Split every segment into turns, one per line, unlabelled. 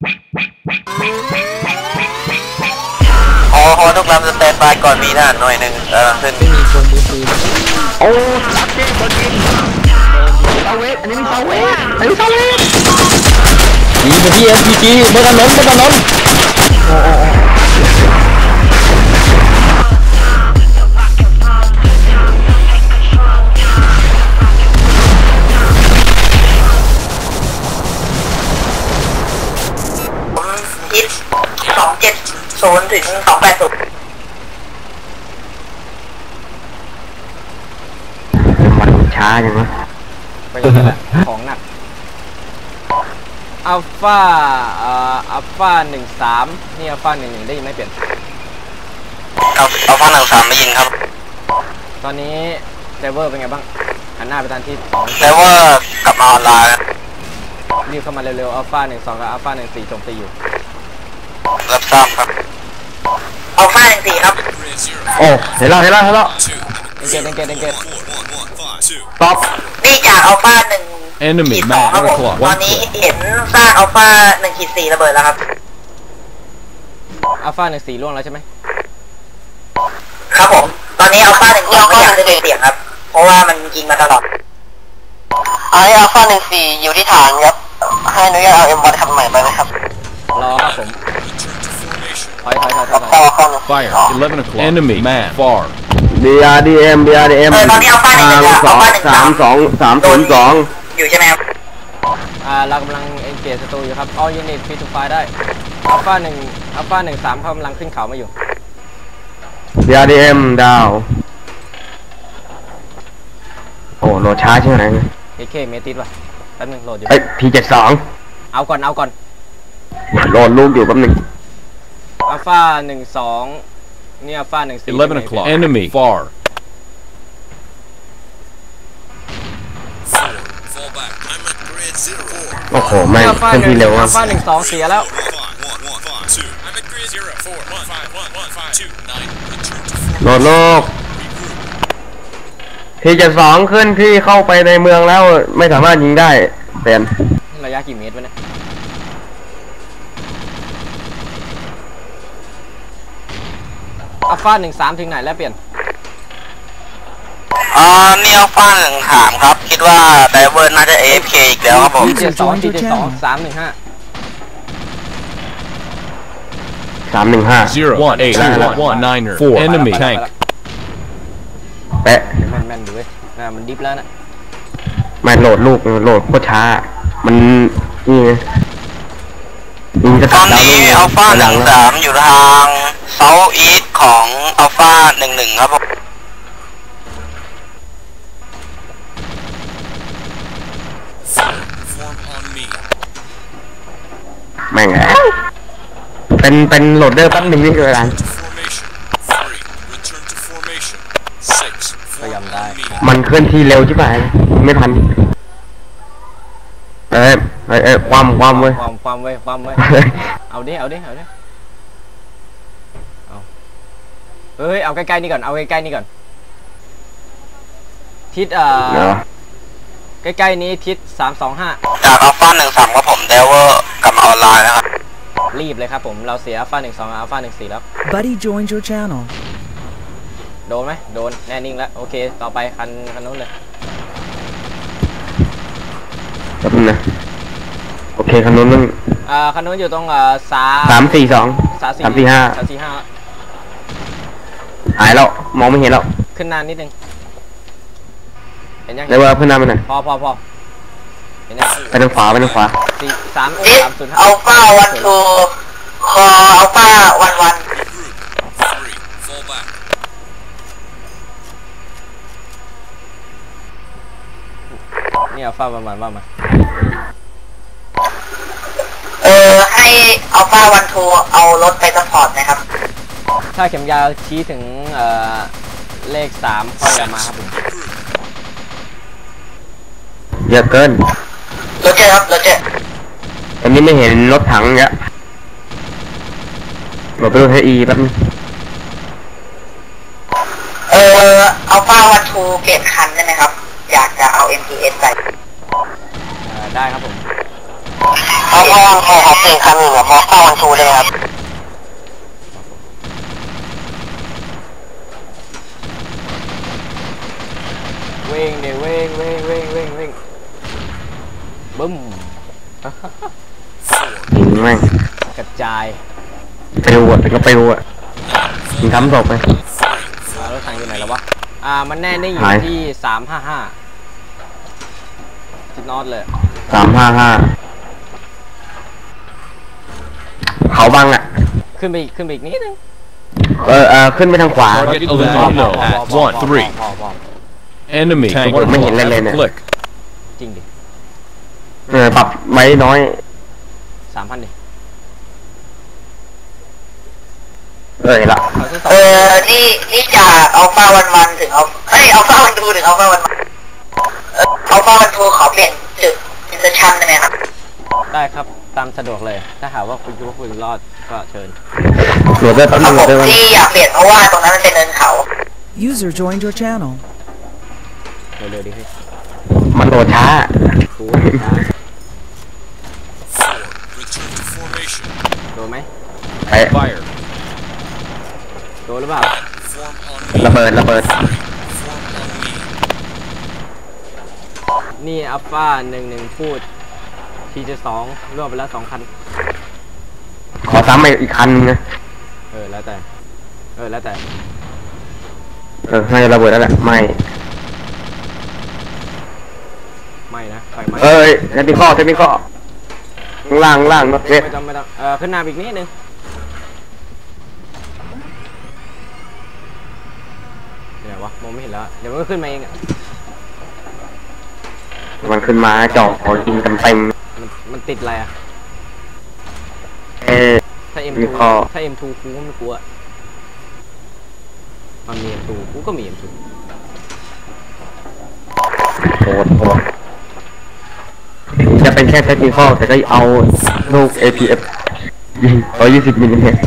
ฮอทุกลำสแตนบายก่อนมีทหารหน่วยหนึ่งขึ้น
มีกองมือปืน
โอ้รับเจ๊บอลกินเซาเวสอันนี้มีเซาเวสอันนี้เซาเวส
ยิงไปที่ SPG บนถนน
ฮิต270ถึง280
มันช้าจังวะ
ไปยังไงล่ะของหนักอัลฟา13นี่อัลฟา11ได้ยินไม่เปลี่ยน
อัลฟา13ไม่ยินครับ
ตอนนี้เดเวอร์เป็นไงบ้างหันหน้าไปทางที่2
เดเวอร์กลับมาออนไลน์
รีบเข้ามาเร็วๆอัลฟา12กับอัลฟา14โจมตีอยู่
รับทราบครับอัลฟา14ครับ
โอ้เห็นแล้ว
เอ็นเกต
ต็อป
นี่จากอัลฟา1.2ครับผมตอนนี้เห็นสร้างอัลฟา1.4ระเบิดแล้วครับ
อัลฟา14ล่วงแล้วใช่ไหม
ครับผมตอนนี้อัลฟา1.2ไม่อยากจะเสี่ยงครับเพราะว่ามันยิงมาตลอดอัลฟา1.4อยู่ที่ฐานครับให้อนุญาตเอา M1 ทำใหม่ไปไหมครับ
รอครับผมถอย
Fire 11 o'clock enemy man far
BRDM
ตอนนี้อัลฟา
302
อยู่ใช่ไหมครับ
เรากำลังเอ็นเกจศัตรูอยู่ครับ All unit free to fire ได้อัลฟา13เขากำลังขึ้นเขามาอยู่
BRDM ดาวโอ้โหลดช้าใช่ไหม
เคเมติสว่ะแป๊บนึงโหลดอยู่
P72
เอาก่อน
โหลดลูกอยู่แป๊บนึง
อัลฟา12นี่อัลฟา14
11 o'clock enemy far
โอ้โหไม่ขึ้นที่เร็ว
อัลฟา12เสียแล้ว
โหลดลูกP72ขึ้นที่เข้าไปในเมืองแล้วไม่สามารถยิงได้เปลี่ยน
ระยะกี่เมตรวะเนี่ยอัลฟา13ถึงไหนแล้วเปลี่ยน
นี่อัลฟา13ครับคิดว่าไดเวอร์น่าจะ AFK อีกแล้วครับผม
72 315
01821 enemy tank
แปะ
แม่นดูเว้ยมันดิฟแล้วนะ
ไม่โหลดลูกโหลดโคตรช้ามันนี่
ตอนนี้อัลฟา13อยู่ทางเซาท์อีสต์ของอัลฟา11ครับผม
แม่งเป็นโหลดเดอร์แป๊บนึงนี่คืออะไร
พยายามได้
มันเคลื่อนที่เร็วใช่ไหมไม่ทันความเว้ย
เอาดิเอาเฮ้ยเอาใกล้ๆนี่ก่อนทิศใกล้ๆนี้ทิศ325
จากอัลฟา13ครับผมเดเวอร์กลับมาออนไลน์นะครับ
รีบเลยครับผมเราเสียอัลฟา12อัลฟา14แล้ว
Buddy joined your channel
โดนไหมโดนแน่นิ่งแล้วโอเคต่อไปคันนู้นเลย
ครับนะโอเคคันนู้น
คันนู้นอยู่ตรง
342 345หายแล้วมองไม่เห็นแล้ว
ขึ้นนานนิดนึงเห็นยัง
ได้ว่าขึ้นนานไปหน่อย
พอเห็นยัง
ไปทางขวา3
3อัลฟา12คออัลฟา11
นี่อัลฟาประมาณว่ามา
ให้อัลฟา12เอารถไปซัพพอร์ตนะครับ
ถ้าเข็มยาวชี้ถึงเลข3ค่อยมาครับผม
เยอะเกิน
รถเจ๊ครับรถเจ๊
อันนี้ไม่เห็นรถถังเนี้ยรถไปรถไทยแป๊บนึง
อัลฟา12เปลี่ยนคันได้ไหมครับอยากจะเอา MTS ไป
ได้ครับผม
เอาพ่อวันทูครับ4คัน1ครับพ่อวันทูเลยครับ
เว้งเดี๋ยวเว้งบึ้ม
แม่ง
กระจาย
ไปดูอ่ะก็ไปดูอ่ะยิงทำศพไป
รถถังอยู่ไหนแล้ววะมันแน่นิ่งอยู่ที่355ทิศนอตเลย
355เขาบังอ่ะ
ขึ้นไปอีกนิดนึง
ขึ้นไปทางขวา
Target eliminated at 1-3. Enemy tanker
Mấy nhìn lên
lost
lên
at
nè.
click.
จริงดิ
ปรับไว้น้อย
3,000ดิ
ละ
นี่จากอัลฟาวันถึงอัลฟาวันทูถึงอัลฟาวันอัลฟาวันทูขอเปลี่ยนจุดอินเตอร์ชันได้ไหมครับ
ได้ครับตามสะดวกเลยถ้าหากว่าคุณคิดว่าคุณรอดก็เชิญ
เดี๋ยวได้แป๊บนึง
ที่อยากเปลี่ยนเพราะว่าตรงนั้นมันเป็นเนินเขา
User joined your channel.
เร็วๆดิพี่
มันโหลดช้า
กูโดนไหม
Fire.
โดนหรือเปล่า
ระเบิด
นี่อัลฟา11พูดที2ร่วมไปแล้ว2 คัน
ขอซ้ำอีกคันนึงนะ
แล้วแต่
น่าจะระเบิดแล้วแหละไม่
นะไฟไหม้
เทคนิคข้อล่างนะเจ๊
ไม่ต้องขึ้นหน้าอีกนิดนึงเดี๋ยววะมองไม่เห็นแล้วเดี๋ยวมันก็ขึ้นมาเอง
มันขึ้นมาจ่อยิงเต็ม
มันติดอะไรอ่ะถ้า M2 กูก็ไม่กลัวมันมี M2 กูก็มี M2
โหดจะเป็นแค่เทคนิคแต่ก็เอาลูก APF ยิง120 มิลลิเมตร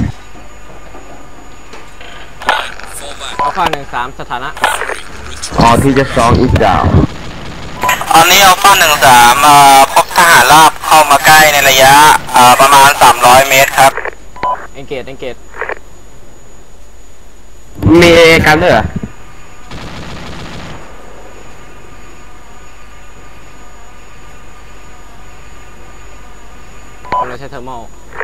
อัลฟา13สถานะ
ที่จะ2อีกดาว
ตอนนี้อัลฟา13พบทหารราบเข้ามาใกล้ในระยะประมาณ300 เมตรครับ
เอนเกต
มีกันด้วยเหรอ
เราใช้เทอร์โม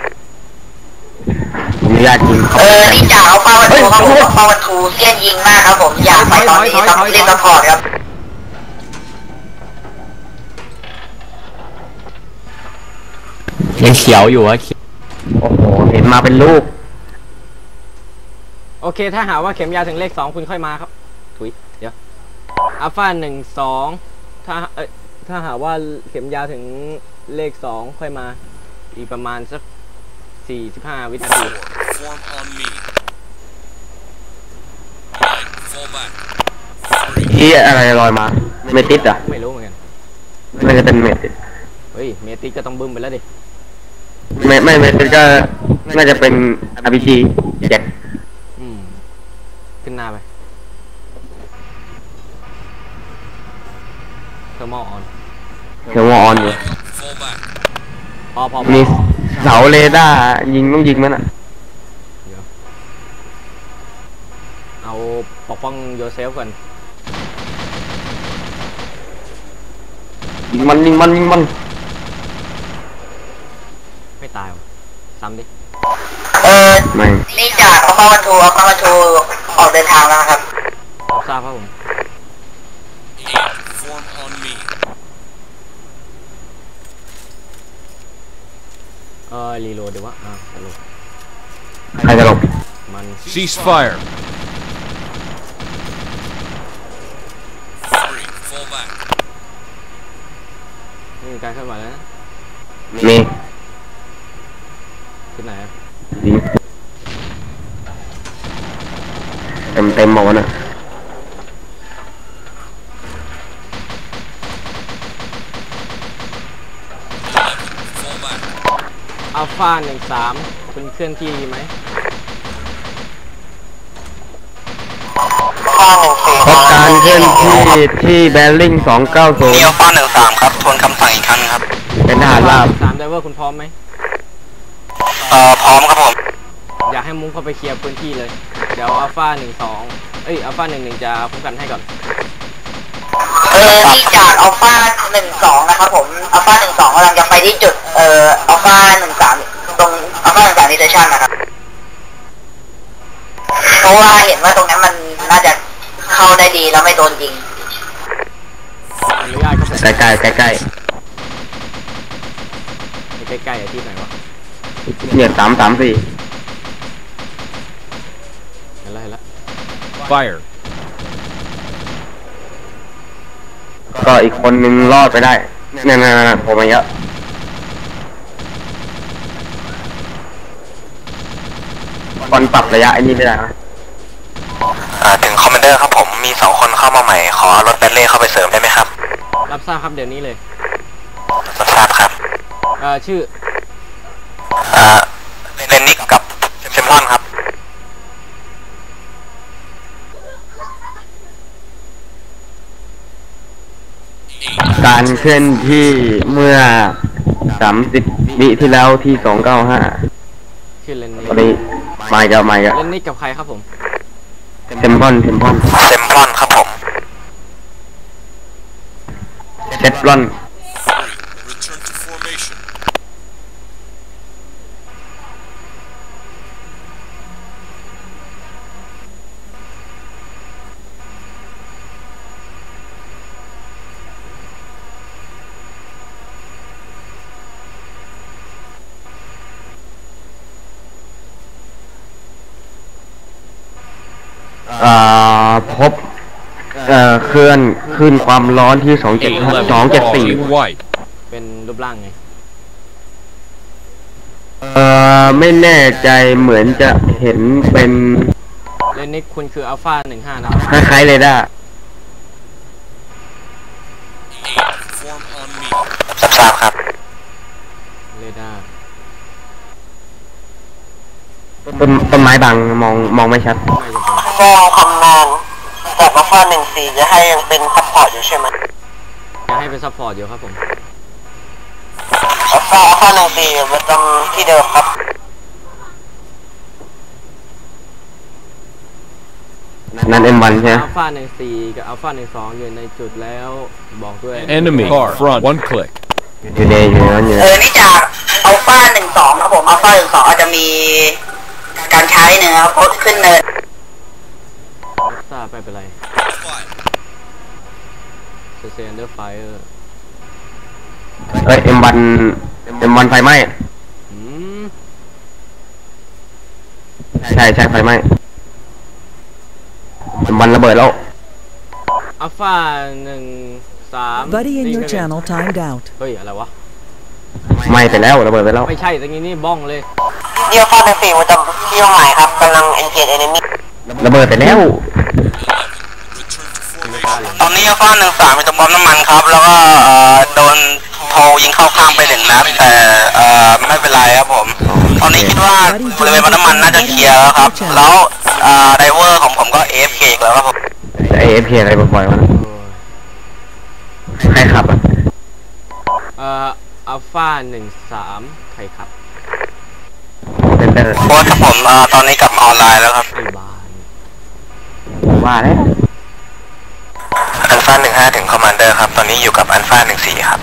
มีญาติยิง
นี่จากอัลฟาวันทูครับผมอัลฟาวันทูเสี้ยนยิงมากครับผมอยากไปตอนนี้ต้องเล่นซัพพอร์ตครับ
ยังเขียวอยู่อะโอ้โหเห็นมาเป็นลูก
โอเคถ้าหาว่าเข็มยาวถึงเลข2คุณค่อยมาครับเดี๋ยวอัลฟา12ถ้าหาว่าเข็มยาวถึงเลข2ค่อยมาอีกประมาณสัก45 วินาที
ที่อะไรลอยมาเมติสอ่ะ
ไม่รู้เหมือนกัน
น่าจะเป็นเมติส
เมติสก็ต้องบึ้มไปแล้วดิ
ไม่เมติสก็น่าจะเป็น RPG 7
ขึ้นหน้าไปเทอร์โมออน
อยู่
พอ
มีเสาเรดาร์ต้องยิงมันอ่ะ
เอาปกป้องโยเซฟก่อน
ยิงมัน
ไม่ตายวะซ้ำดิ
ไม่
นี่จากอัลฟาวันทูออกเดินทางแล้วครับ
ทราบครับผมรีโหลดดีวะ
ใครจะลง
มัน
Cease fire.
นี่การขึ้นมาแล้วนะ
มี
ขึ้นไหน
เต็มหมดนะ
อัลฟา13คุณเคลื่อนที่ไหม
พบการเคลื่อนที่ที่แบริ่ง290
มีอัลฟา13ครับทวนคำสั่งอีกครั้งครับ
เป็นทหารราบ
3ไดเวอร์คุณพร้อมไหม
พร้อมครับผม
อยากให้มุ้งเข้าไปเคลียร์พื้นที่เลยเดี๋ยวอัลฟา12อัลฟา11จะคุ้มกันให้ก่อน
นี่จากอัลฟา12นะครับผมอัลฟา12กำลังจะไปที่จุดอัลฟา13ตรงอัลฟา13ดิเซชันนะครับเพราะว่าเห็นว่าตรงนั้นมันน่าจะเข้าได้ดีแล้วไม่โดนยิง
อนุญาตครับผม
ใกล้ๆใกล้
ใกล้ๆที่ไหนวะ
ๆเนี่ย334
เห็นแล้ว
Fire.
ก็อีกคนนึงรอดไปได้เนี่ยผมมาเยอะคนปรับระยะไอ้นี่ไม่ได้นะ
ถึงคอมมานเดอร์ครับผมมี2คนเข้ามาใหม่ขอรถแบตเล่เข้าไปเสริมได้ไหมครับ
รับทราบครับเดี๋ยวนี้เลย
รับทราบครับ
ชื่อ
เลนนิกกับเซมพอนครับ
การเคลื่อนที่เมื่อ30 วิที่แล้วที่295
ชื่อเลนนิก
ตอนนี้มาเยอะ
เลนนิกกับใครครับผม
เทมพอน
ครับผม
เซฟลอนพบเคลื่อนขึ้นความร้อนที่274
เป็นรูปร่างไง
ไม่แน่ใจเหมือนจะเห็นเป็น
เลนนิกคุณคืออัลฟา15นะ
คล้ายๆเลยได้
ทราบครับ
เรดาร์
ต้นไม้บังมองไม่ชัด
ก็คำนานจากอัลฟา14จะให้ยังเป็นซัพพอร์ตอยู่ใช่ไหม
จะให้เป็นซัพพอร์ตอยู่ครับผม
อัลฟา14ประจำที่เดิมครับ
นั่น M1 ใช่ไหม
อัลฟา14กับอัลฟา12อยู่ในจุดแล้วบอกด้วย
Enemy front. 1 click.
อยู่ในนั้นอยู่
นี่จากอัลฟา12ครับผมอัลฟา12อาจจะมีการใช้เนื้อโพสขึ้นเนิน
ทราบไม่เป็นไรเซนเดอร์ไฟเออร์
M1 ไฟไหม้ใช่ไฟไหม้M1ระเบิดแล้ว
อัลฟา13
Buddy in your channel timed out
เฮ้ยอะไรวะ
ไหม้ไปแล้วระเบิดไปแล้ว
ไม่ใช่ตรงนี้นี่บ้องเลย
เดี๋ยวอัลฟา14ประจำที่ใหม่ครับกำลัง engage enemy
ระเบิดไปแล้ว
ตอนนี้อัลฟา13เป็นตัวบอมน้ำมันครับแล้วก็โดนโทยิงเข้าข้างไป1 นัดแต่ไม่เป็นไรครับผมตอนนี้คิดว่าบริเวณบอมน้ำมันน่าจะเคลียร์แล้วครับแล้วไดเวอร์ของผมก็ AFK แล้วครับผม
AFK อะไรบ่อยๆวะใครขับ
อัลฟา13ใครขับ
โค้ชครับผมตอนนี้กลับมาออนไลน์แล้วครับ
ไอ้บ้าน
ว่าแล้ว
อัลฟา15ถึงคอมมานเดอร์ครับตอนนี้อยู่กับอัลฟา14ครับ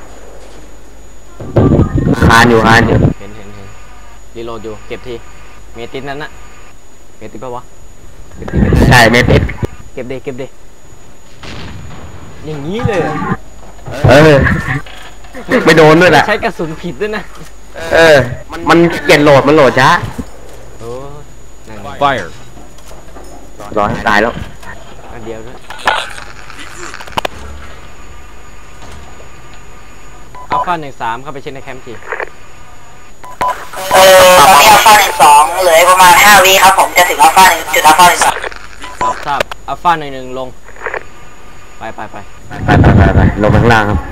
คานอยู่
เห็นรีโหลดอยู่เก็บทีเมติสนั้นน่ะเมติสปะวะ
ใช่เมติส
เก็บเดอย่างนี้เลย
ไม่โดนด้วยแหละ
ใช้กระสุนผิดด้วยนะ
มันเก็บโหลดช้า
Fire
รอให้ตายแล้ว
อันเดียวด้วยอัลฟา13เข้าไปเช็คในแคมป์ที
ตอนนี้อัลฟา12เหลือประมาณ5 วิครับผมจะถึงอัลฟา1จุดอัลฟา
13ทราบอัลฟา11ลงไป
ลงข้างล่างครับ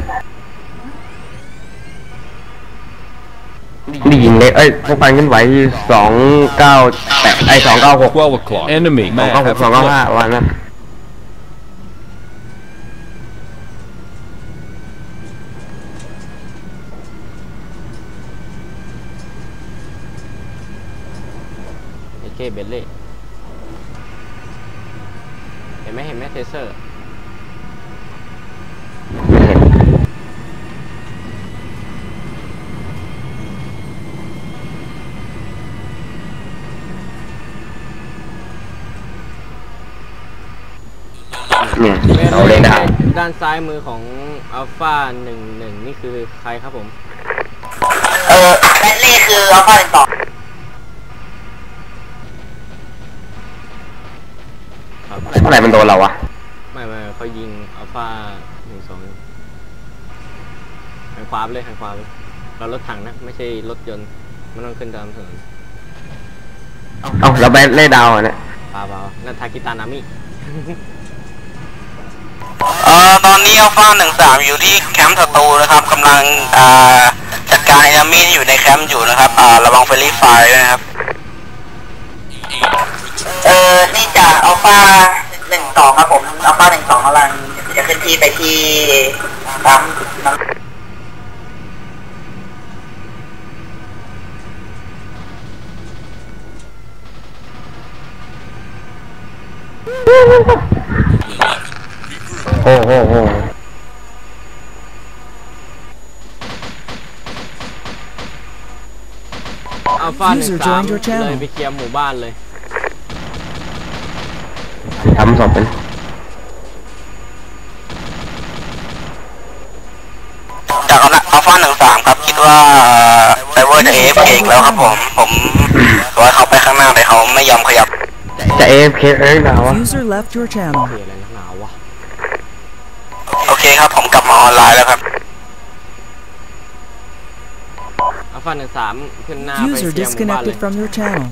นี่ยิงเลยพวกพันขึ้นไหว298296
12 o'clock. Enemy.
296 วันนั้น
เบลเล่เห็นไหมเทเซอร์
เนี่ยเอาเลยนะ
ด้านซ้ายมือของอัลฟา11นี่คือใครครับผม
แบนเล่คืออัลฟา1 2
เมื่อไหร่มันโดนเราวะ
ไม่เขายิงอัลฟา12หันขวาไปเลยเรารถถังนะไม่ใช่รถยนต์มันต้องขึ้นตามถนน
เราแบนเล่ดาวอ่ะเนี่ย
เปล่านั่นทากิตานามิ
ตอนนี้อัลฟา13อยู่ที่แคมป์ศัตรูนะครับกำลังจัดการเอนามี่ที่อยู่ในแคมป์อยู่นะครับระวังเฟรนลี่ไฟร์ด้วยนะครับนี่จากอัลฟา12ครับผมอัลฟา12กำลังจะขึ้นที่ไปที่ปั๊ม
โอ้
อัลฟา13เลยไปเคลียร์หมู่บ้านเลย
ทำสอบเป็น
จากอัลฟา13ครับคิดว่าไซเวอร์จะAFKอีกแล้วครับผมว่าเขาไปข้างหน้าแต่เขาไม่ยอมขยับ
จะAFKหนาวะ
User left your channel
อะไรหนาววะ
โอเคครับผมกลับมาออนไลน์แล้วครับ
อัลฟา13ขึ้นหน้าไป
User
เคลียร์หมู่บ้านเลย
disconnected from your channel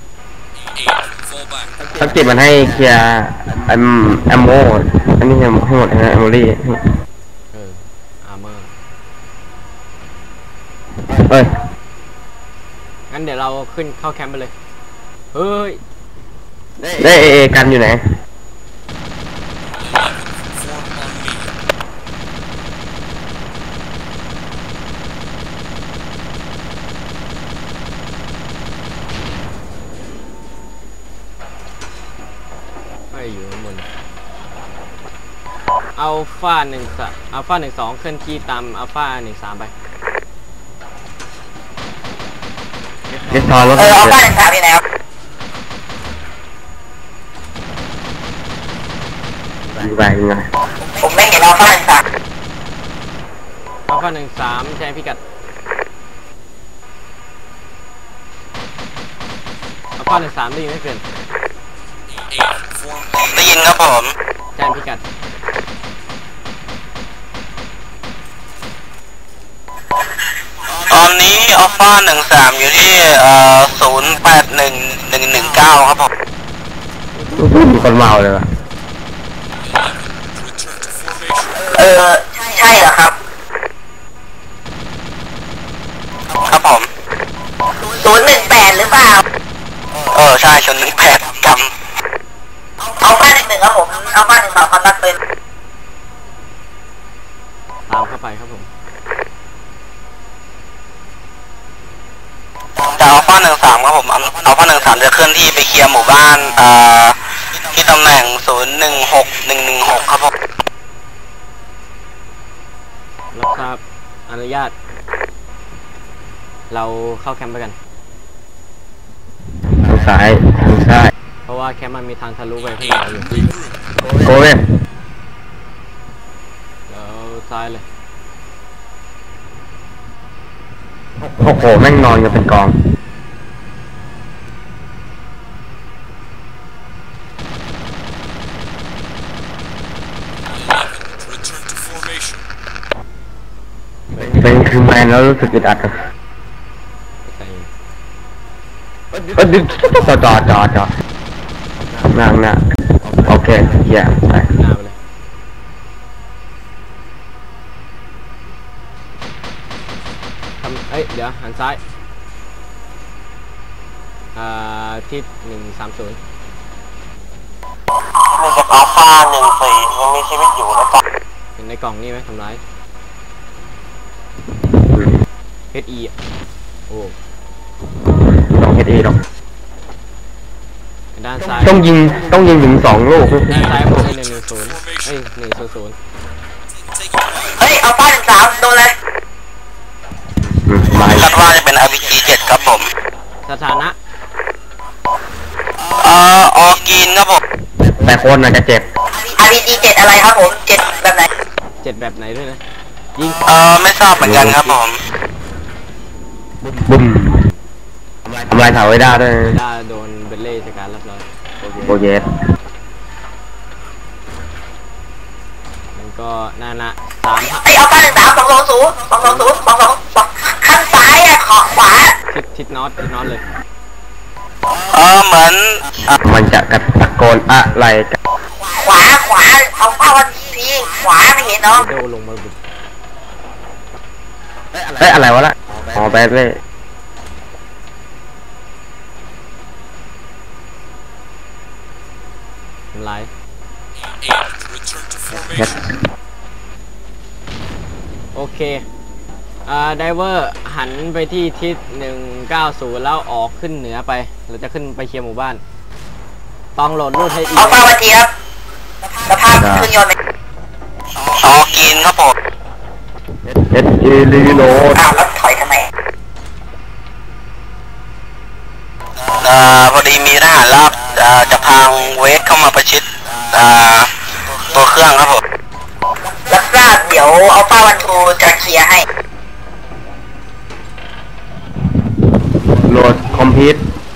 สักจิตมันให้เคลียร์แอมโมอันนี้ให้หมดนะแอมโมลี่
อาร์เมอร์งั้นเดี๋ยวเราขึ้นเข้าแคมป์ไปเลยเฮ้ย
ได้กันอยู่ไหน
อยู่บนอัลฟา12เคลื่อนที่ตามอัลฟา13ไป
เดสทอนแล้ว
อัลฟา13นี่นะครับ
ไปยังไง
ผมไม่เห็นอัลฟา
13ใช้พิกัดอัลฟา13ได้ยินไหมเพื่อน
ได้ยินครับผม
แจ้งพิกัด
ตอนนี้อัลฟา13อยู่ที่081119ครับผม
มีคนเมาเลยวะ
ใช่เหรอครับครับผม018หรือเปล่าใช่ชน18จำอัลฟา11ครับผมอัลฟา12คอนตัคเป็น
ตามเข้าไปครับผม
จากอัลฟา13ครับผมอัลฟา13จะเคลื่อนที่ไปเคลียร์หมู่บ้านที่ตำแหน่ง016116ครับผม
รับทราบอนุญาตเราเข้าแคมป์ไปกัน
ทางซ้าย
เพราะว่าแคมป์มันมีทางทะลุไปข้างหน้าอยู่
โอ้ย
แล้วซ้ายเลย
โอ้โหแม่งนอนกันเป็นกองเป็นคือแมนแล้วรู้สึกอึดอัดจอนั่งนะโอเคเหี้ยไป
หน้าไปเลยเดี๋ยวหันซ้ายทิศ130
มีจากอัลฟา14ยังมีชีวิตอยู่นะครับ
เห็นในกล่องนี่ไหมทำร้ายHE โอ้
ลอง HE หรอก
ด้านซ้าย
ต้องยิงถึง2 ลูก
ด้านซ้ายผมเลย110เอ้ย100
เฮ้ยเอาป้า13โดนเลย
มา
คาดว่าจะเป็น RPG 7ครับผม
สถานะ
ออกินครับผม
แต่คนอาจจะเจ็บ
RPG 7อะไรครับผม7แบบไหน
7แบบไหนด้วยนะยิง
ไม่ทราบเหมือนกันครับผม
บุ้มทำลายเสาไว้ได้ด้วย
ได้โดนเบลเล่จากการรับร้อย
โอเค
มันก็นั่นนะ3
ไอเอาป้า13 220ข้างซ้ายอะขวา
ทิศน็อตเลย
เหมือน
มันจะกระตะโกนอะไรกัน
ขวาเอาป้าวันทีขวาไม่เห็นเนาะ
โดลงมาบุก
อะไรวะล่ะอ๋อแบดเล่
ทำลายโอเคไดเวอร์หันไปที่ทิศ190แล้วออกขึ้นเหนือไปเราจะขึ้นไปเคลียร์หมู่บ้านต้องโหลดรูดให้อีก
เอาป้าวันทีครับสภาพเครื่องยนต์กินครับผม
เอสเอลีโนด
แล้วถอยทำไมพอดีมีทหารราบจะพังเวสเข้ามาประชิดตัวเครื่องครับผมรับทราบเดี๋ยวเอาป้าวันทูจะเคลียร์ให้
โหลดคอมพิวต์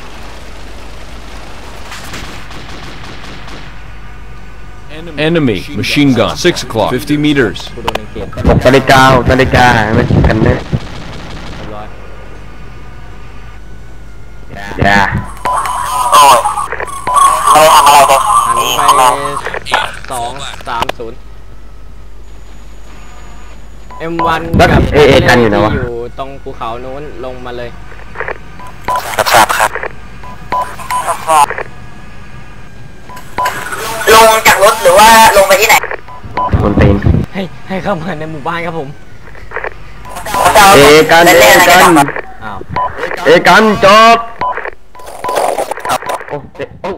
Enemy machine gun. 6 o'clock. 50 meters.
กูโดนเกต
6 นาฬิกาไม่กันเนอะ
เรียบร้อย
อย่า
โอ้ยเราทำอะไรกัน
หันไป230 M1 กับที่อยู่ตรงภูเขานู้นลงมาเลย
รับทราบครับลงจากรถหรือว่าลงไปที่ไหน
คนตีน
ให้เข้ามาในหมู่บ้านครับผม
เอกันจบโอ้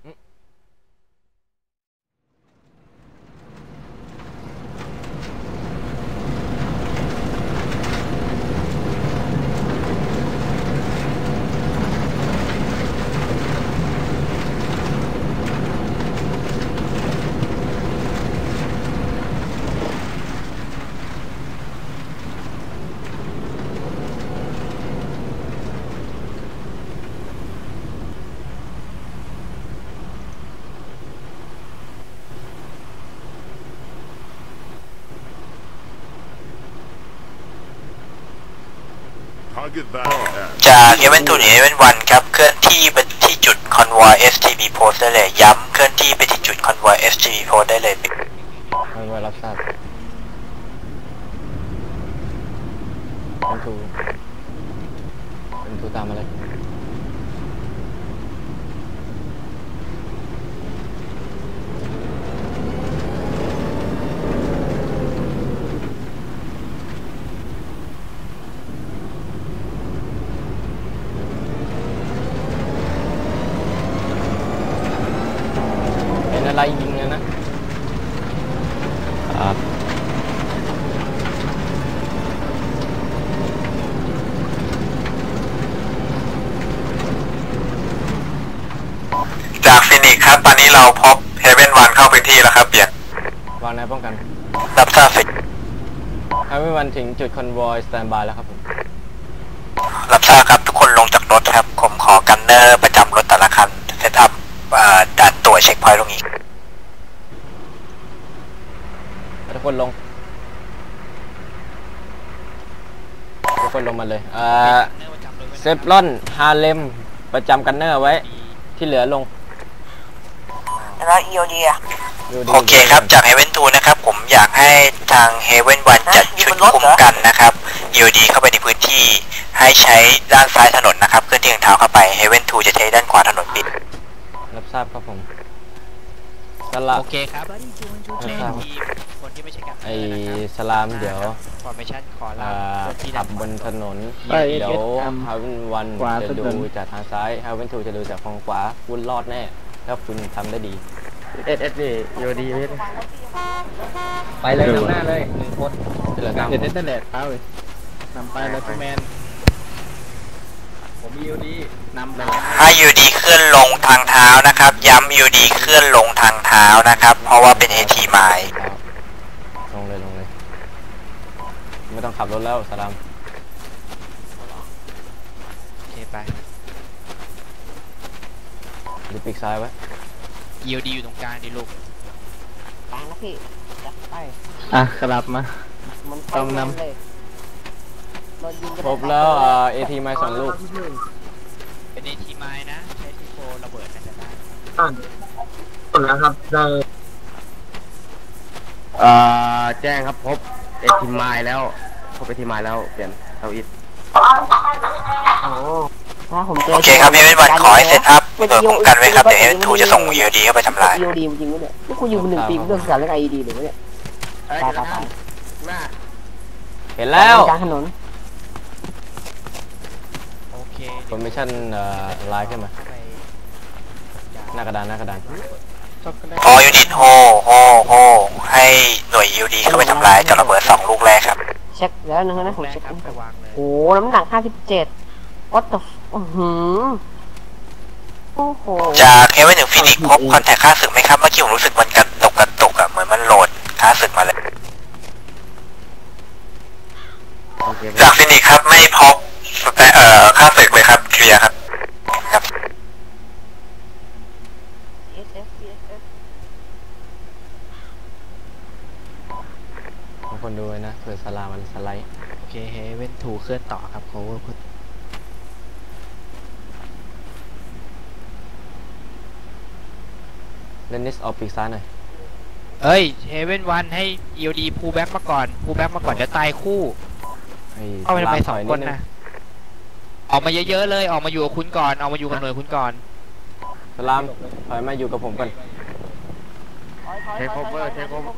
จากเอเวนต์ทูเอเวนต์วันครับเคลื่อนที่ไปที่จุดคอนวอย STB Post ได้เลยย้ำเคลื่อนที่ไปที่จุดคอนวอย STB Post ได้เลย
ไม่ว่ารับทราบเป็นทูตามมาเลยอะไรยิงเลยนะครับ
จากฟินิกครับตอนนี้เราพบเฮเวนวันเข้าพื้นที่แล้วครับเบียร์
วางนายป้องกัน
รับทราบสิ
เฮเวนวันถึงจุดคอนวอยสแตนบายแล้วครับผม
รับทราบครับทุกคนลงจากรถครับผมขอกันเนอร์ประจำรถแต่ละคันเซตอัพด่านตรวจเช็คพอยต์ตรงนี้
ทุกคนลงมาเลยเซฟลอนฮาเลมประจำกันเนอร์ไว้ที่เหลือลง
แล้ว E.O.D โอเคครับจากเฮเวนทูนะครับผมอยากให้ทางเฮเวนวันจัดชุดคุมกันนะครับ E.O.D เข้าไปในพื้นที่ให้ใช้ด้านซ้ายถนนนะครับเคลื่อนที่ทางเท้าเข้าไปเฮเวนทูจะใช้ด้านขวาถนนปิด
รับทราบครับผม
โอเคครับ
รับทราบ
คนที่ที่ไม่ใช่การ
ไอ้สลามเดี๋ยว
ฟอร์เมชั่นขอลา
ขับบนถนนเดี๋ยวฮาวินวันจะดูจากทางซ้ายฮาวินทูจะดูจากฝั่งขวาคุณรอดแน่ถ้าคุณทำได้ดี
SS นี่ E.O.D
ไปเลยนำหน้าเลย1 คน
เหลือตาม
เด็ดนั่นแหละเอาเลยนำไปแล้วแมนผม E.O.D นำไป
ให้ E.O.D เคลื่อนลงทางเท้านะครับย้ำ E.O.D เคลื่อนลงทางเท้านะครับเพราะว่าเป็น AT ไม้
ลงเลยไม่ต้องขับรถแล้วสลาม
โอเคไป
ดูปีกซ้ายไว้
E.O.D อยู่ตรงกลางดิลูก
กลางนะพี่จัดไป
กลับมา
มัน
ต้องนำ
ครบแล้วAT ไม้2 ลูก
เป็นATไม้นะใช้ซีโฟระเบิดกันจะได้
หมดแล้วครับได้
แจ้งครับพบAT ไมล์แล้วพบAT ไมล์แล้วเปลี่ยนเทาอิฐ
โอเคครับเอเวนวันขอให้เสร็จครับเปิดคุ้มกันไว้ครับเดี๋ยวเอเวนทูจะส่ง E.O.D เข้าไปทำลาย
E.O.D จริงๆวะเนี่ยนี่คุณอยู่1 ปีเรื่องศึกษาเรื่อง I.E.D หรือวะเนี่ยตาย
เห็นแล้ว
กลางถนน
โอเค
ฟอร์เมชั่นไลน์ขึ้นมา
ไป
หน้ากระดาน
พอ ยูนิตโฮให้หน่วย E.O.D เข้าไปทำลายเจ้าระเบิด2 ลูกแรกครับ
เช็คแล้วนะผม
แรก
เช็ค
ครับไปวางเลย
โอ้โหน้ำหนัก57 What the โอ้โห
จากเอเวนถึงฟินิกพบคอนแทคค่าศึกไหมครับเมื่อกี้ผมรู้สึกมันกระตุกอะเหมือนมันโหลดค่าศึกมาเลยจากฟินิกครับไม่พบค่าศึกเลยครับเคลียร์ครับครับ
บางคนดูนะเผื่อสลามมันสไลด์
โอเคเฮเว่นทูเคลื่อนต่อครับ cover
เลนนิสออกปีกซ้ายหน่อย
เอ้ยเฮเว่นวันให้ E.O.D พูแบ็กมาก่อนจะตายคู่เข้าไปทำไม2 คนนะออกมาเยอะๆเลยออกมาอยู่กับคุณก่อนออกมาอยู่กับหน่วยคุณก่อน
สลามถอยมาอยู่กับผมก่อน
เทคโอเวอร์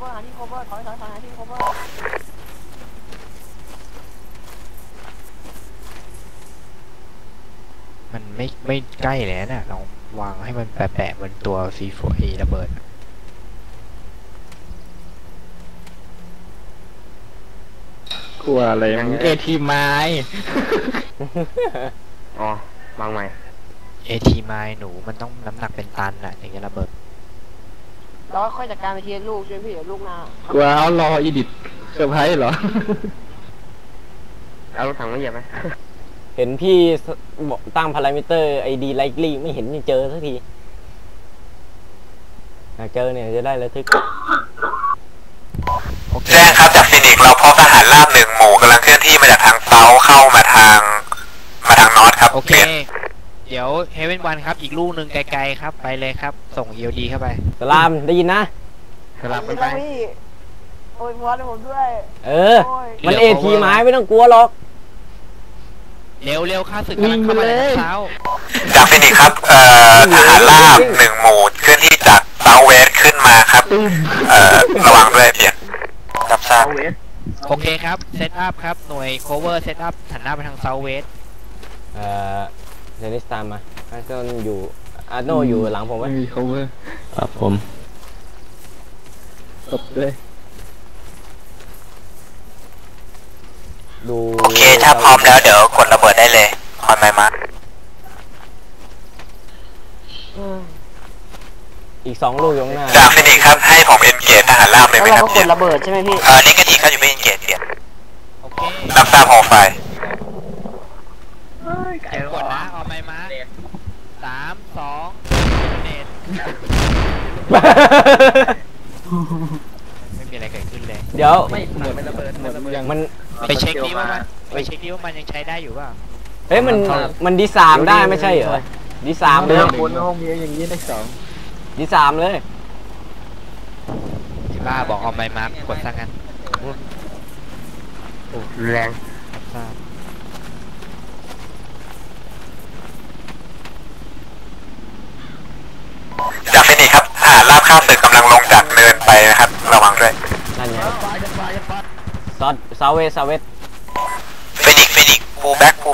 มันไม่ใกล้เลยนะลองวางให้มันแปะๆบนตัว C4A ระเบิด
กลัวอะไรมันAT ไม้
อ๋อวางใหม่
AT ไม้หนูมันต้องน้ำหนักเป็นตันอะถึงจะระเบิด
แล้วค่อยจัดการไปทีลูกช่วยพี่ลูกนาก
ลัวเอารออีดิทเซอร์ไพรส์เหรอ
เอารถถังมาเหยียบไหม
เห็นพี่ตั้งพารามิเตอร์ ID likely ไม่เห็นเจอสักทีเจอเนี่ยจะได้ระทึก
แจ้งครับจากฟินิกเราพบทหารราบ1 หมู่กำลังเคลื่อนที่มาจากทางเซาเข้ามาทางนอร์ทครับ
โอเคเดี๋ยวเฮเว่นวันครับอีกลูกหนึ่งไกลๆครับไปเลยครับส่ง E.O.D เข้าไป
สลามได้ยินนะ
สลับกันไป
โอ้ยพอให้ผมด้วย
มัน AT ไม้ไม่ต้องกลัวหรอก
เร็วค่าศึกกำลังเข้ามาเลยเช้า
จากฟินิกครับทหารราบ1 หมู่เคลื่อนที่จากเซาเวสขึ้นมาครับระวังด้วยเพียงรับทราบ
โอเคครับเซตอัพครับหน่วย cover เซตอัพหันหน้าไปทางเซาเวส
เดนิสตามมาอาร์โนอยู่หลังผมไว้
ไม่มี cover
ครับผม
ตบด้วย
ดู
โอเคถ้าพร้อมแล้วเดี๋ยวกดระเบิดได้เลยคอนไมมา
อีก2 ลูกอยู่ข้างหน้า
จากฟินิกครับให้ผมเอนเกจทหารราบเลยไหม
แล้ว
ค
เรา
รับ
ก็กดระเบิดใช่ไหมพี่
นี่ก็ทีเขาอยู่ไม่เอนเกจเปลี่ยน
โอเค
รับทราบฮอลไฟ
เดี๋ยวกดนะออกไปมา3 2เน็ตไม่มีอะไรเกิดขึ้นเลย
เดี๋ยว
มันระเบิดหมดยัง
มัน
ไปเช็คดีว่ามันยังใช้ได้อยู่เปล่า
เฮ้ยมันดี3ได้ไม่ใช่เหรอดี3เลย
คนห้องมีอย่างนี้ได้2
ดี3เลย
บ้าบอกออกไปมากดซะงั้น
แรง
ทราบ
จากฟินิกครับทหารราบข้าศึกกำลังลงจากเนินไปนะครับระวังด้วย
นั่นไงซาเวส
เฟนิกพูแบ็ก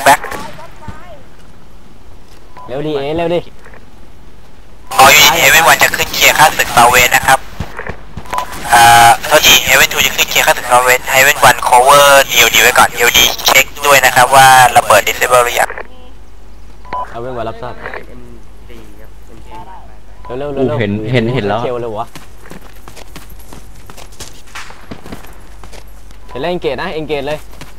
เร็วดิเร็วดิ
ยูนิตเฮเว่นวันจะขึ้นเคลียร์ค่าศึกซาเวสนะครับโทษทีเฮเว่นทูจะขึ้นเคลียร์ค่าศึกซาเวสเฮเว่นวัน cover E.O.D ไว้ก่อน E.O.D เช็คด้วยนะครับว่าระเบิด disable หรือยัง
เอาเป็นวันรับทราบเร็ว
เห็นแล้ว
เชียวเลยวะเห็นแล้วเอนเกจนะเอนเกจเลย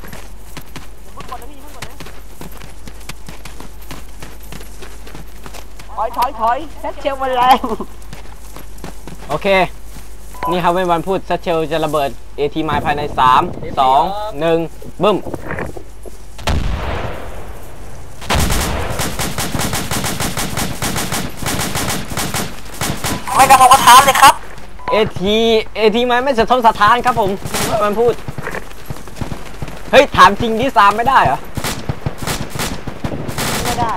ถอยแซดเชลมันแรง
โอเคนี่ครับเป็นวันพูดซัชเชลจะระเบิด AT ไมล์ภายใน3 2 1บึ้ม
ไม่กระทบกระทานเลยครับ
AT ไมล์ไม่สะทกสะท้านครับผมมันพูดเฮ้ยถามจริงที่3ไม่ได้เหรอ
ไม่ได้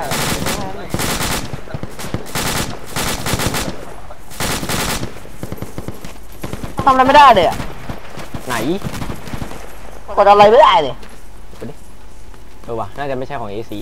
ทำอะไรไม่ได้เลยอ่ะ
ไหน
กดอะไรไม่ได้เลย
วะน่าจะไม่ใช่ของ AC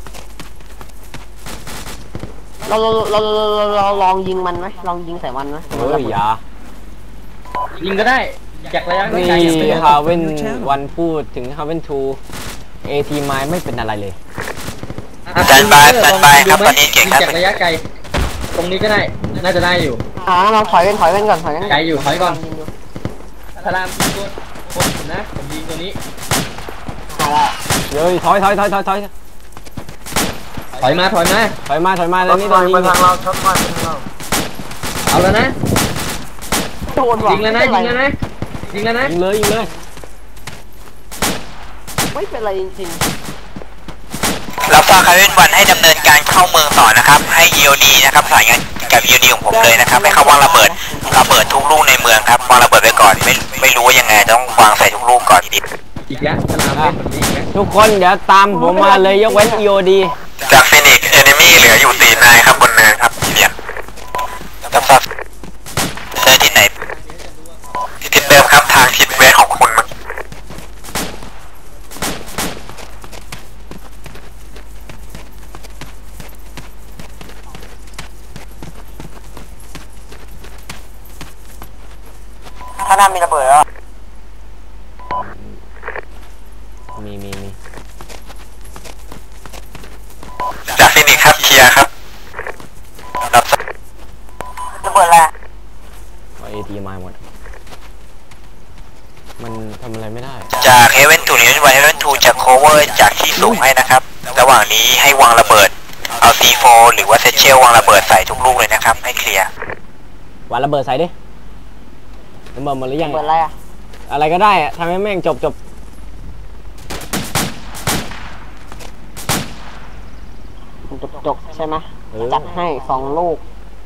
เราลองยิงมันไหมลองยิงใส่มันไหม
อย่า
ยิงก็ได้จากระยะไกล
นี่ฮาเว่นวันพูดถึงฮาเว่นทู AT ไมล์ไม่เป็นอะไรเลย
สแตนบายครับตอนนี้เก่งครับ
จากระยะไกลตรงนี้ก็ได้น่าจะได้อยู่
เราถอยกันก่อน
ไกลอยู่ถอยก่อนสลามยิงตัวคนนะผมยิงตัวนี้
เฮ้ยถอยมาแล้วนี่โดนยิง
เราช็อตมาเป็นเรา
เอาแล้วนะ
ยิงแล้วนะ
ยิงเลย
ไม่เป็นไรจริง
เราฝากคาเว่นวันให้ดำเนินการเข้าเมืองต่อนะครับให้ E.O.D นะครับสายงานกับ E.O.D ของผมเลยนะครับให้เขาวางระเบิดทุกลูกในเมืองครับวางระเบิดไปก่อนไม่รู้ว่ายังไงต้องวางใส่ทุกลูกก่อน
อีกแล้ว
ทุกคนเดี๋ยวตามผมมาเลยยกเว้น E.O.D
จากฟินิกซ์เอนเนมี่เหลืออยู่4 นายครับบนเนินครับเปลี่ยนรับทราบเจอที่ไหนที่ทิศเดิมครับทางทิศเวสของคุณมันถ้าน้ามีระเบิดแล้ว
มี
จากฟินิกซ์ครับเคลียร์ครับรับระเบิดแล้ว
AT มาหมดมันทำอะไรไม่ได้
จากเฮเว่นทูนี้วันเฮเว่นทูจะ cover จากที่สูงให้นะครับระหว่างนี้ให้วางระเบิดเอา C4 หรือว่าเซเชลวางระเบิดใส่ทุกลูกเลยนะครับให้เคลียร์
วางระเบิดใส่ดิระเบิดหมดหรือยัง
อะไรอะ
อะไรก็ได้อะทำให้แม่งจบ
ใช่ไหมจัดให้2 ลูก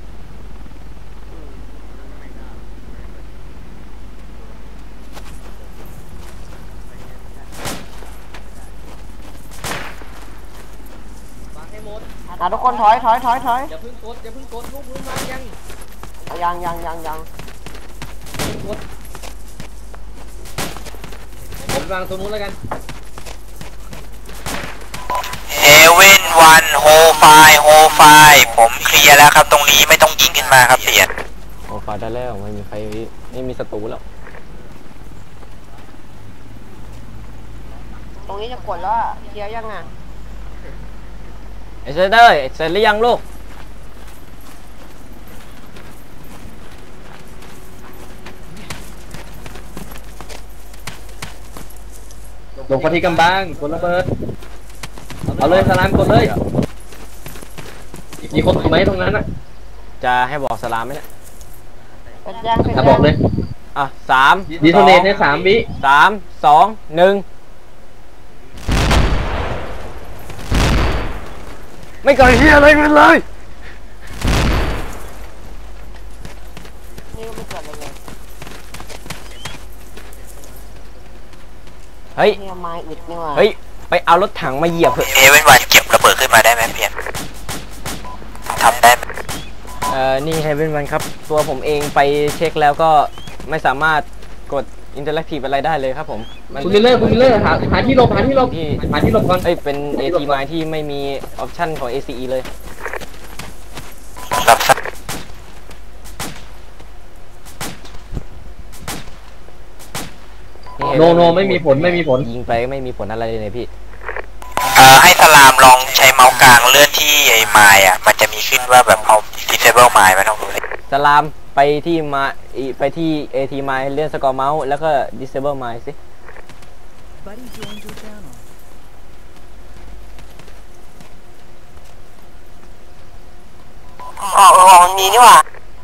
ทุกคนถอย
อย่าเพิ่งกดลูกมือมา
ยัง
ผมวางตัวนู้นแล้วกัน
เฮเว่นวันโฮไฟผมเคลียร์แล้วครับตรงนี้ไม่ต้องยิงขึ้นมาครับเสีย
โฮไฟได้แล้วไม่มีใครไม่มีศัตรูแล้ว
ตรงนี้จะกดแล้วเคลียร์ยัง
เสร็จหรือยังลูก
ลงพอดีกำบังกดระเบิดเอาเลยสลามกดเลยมีคนถูกไหมตรงนั้นอ่ะ
จะให้บอกสลามไหมเนี่ย
บอกเลย
3
ดีโทเนตเนี่ย3 วิ
3 2 1ไม่เกิดเหี้ยอะไรกันเลยเฮ้ยไปเอารถถังมาเหยียบเถอะ
เฮเว่นวันเก็บระเบิดขึ้นมาได้ไหมเพียรทำได้ไหม
นี่เฮเว่นวันครับตัวผมเองไปเช็คแล้วก็ไม่สามารถกดอินเทอร์แอคทีฟอะไรได้เลยครับผม
คุณมิลเลอร์หาที่หลบก่อน
เป็น AT ไม้ที่ไม่มีออปชั่นของ ACE เลย
รับทราบ
โนไม่มีผล
ยิงไปไม่มีผลอะไรเลยพี่
ให้สลามลองใช้เมาส์กลางเลื่อนที่ไอ้ไม้อ่ะมันจะมีขึ้นว่าแบบเอา disable ไม้มาต้องดูเลย
สลามไปที่AT ไม้เลื่อนสกอร์เมาส์แล้วก็ disable ไม้สิ
Buddy joined your channel.
อ๋อมันมีนี่หว่า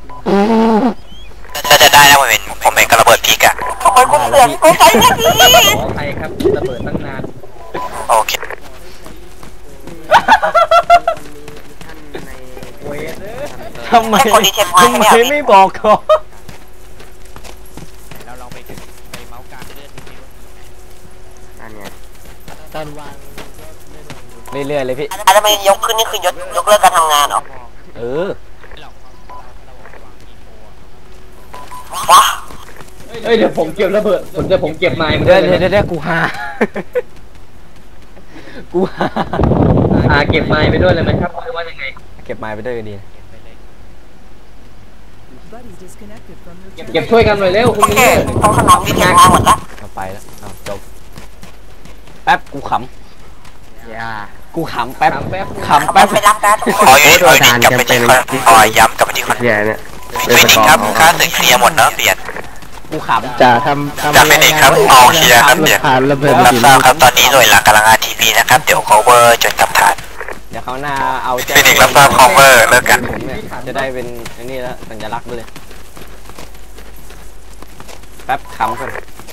น่าจะได้แล้วผมเห็นกระเบิดพีกอะขอบคุณเสือนกูใช้ไม่ดี
ขออภัยครับระเบิดตั้งนาน
โอเค
ทำไมไม่บอกเขา
เราลองไปเมาส์กลางเลื่อนดูดิว่า
อันเนี้ย
เรื่อยๆเลยพี่
อาจจะไม่ยกขึ้นนี่คือยกเลิกการทำงานหรอ
เออ
ว้า
เดี๋ยวผมเก็บระเบิดผมเก็บไม้มา
เดี๋ยวกูหา
เก็บไม้ไปด้วยเลยไหมครับหรือว่ายังไง
เก็บไม้ไปด้วยก็ดี
Buddy disconnected from your
เก็บ
channel.
ช่วยกันหน่อยเร็วคุณมิลเลอร์
ต้องสนามบินงานหมดละ
เอาไปแล้วเอาจบแป๊บกูข
อย่า
ำกูขำแป๊บขำ
ไป
แป๊บ
รับการขออยู่ดีกลับไปที่คอยย้ำกลับไปที่คอน
แย่เนี่ย
ฟินิกครับค่าศึกเคลียร์หมดเนาะเปลี่ยน
กูขำ
จะทำ
จากฟินิกครับเอาเคลียร์ครับเปลี่ยน
ผ่านระเบิด
รับทราบครับตอนนี้หน่วยหลักกำลัง RTP นะครับเดี๋ยว cover จนกลับฐาน
เดี๋ยวเขาหน้าเอา
ฟินิกรับทราบ cover เลิกกัน
ผมเนี่ยจะได้เป็นอันนี้แล้วสัญลักษณ์ไปเลยแป๊บขำก่อน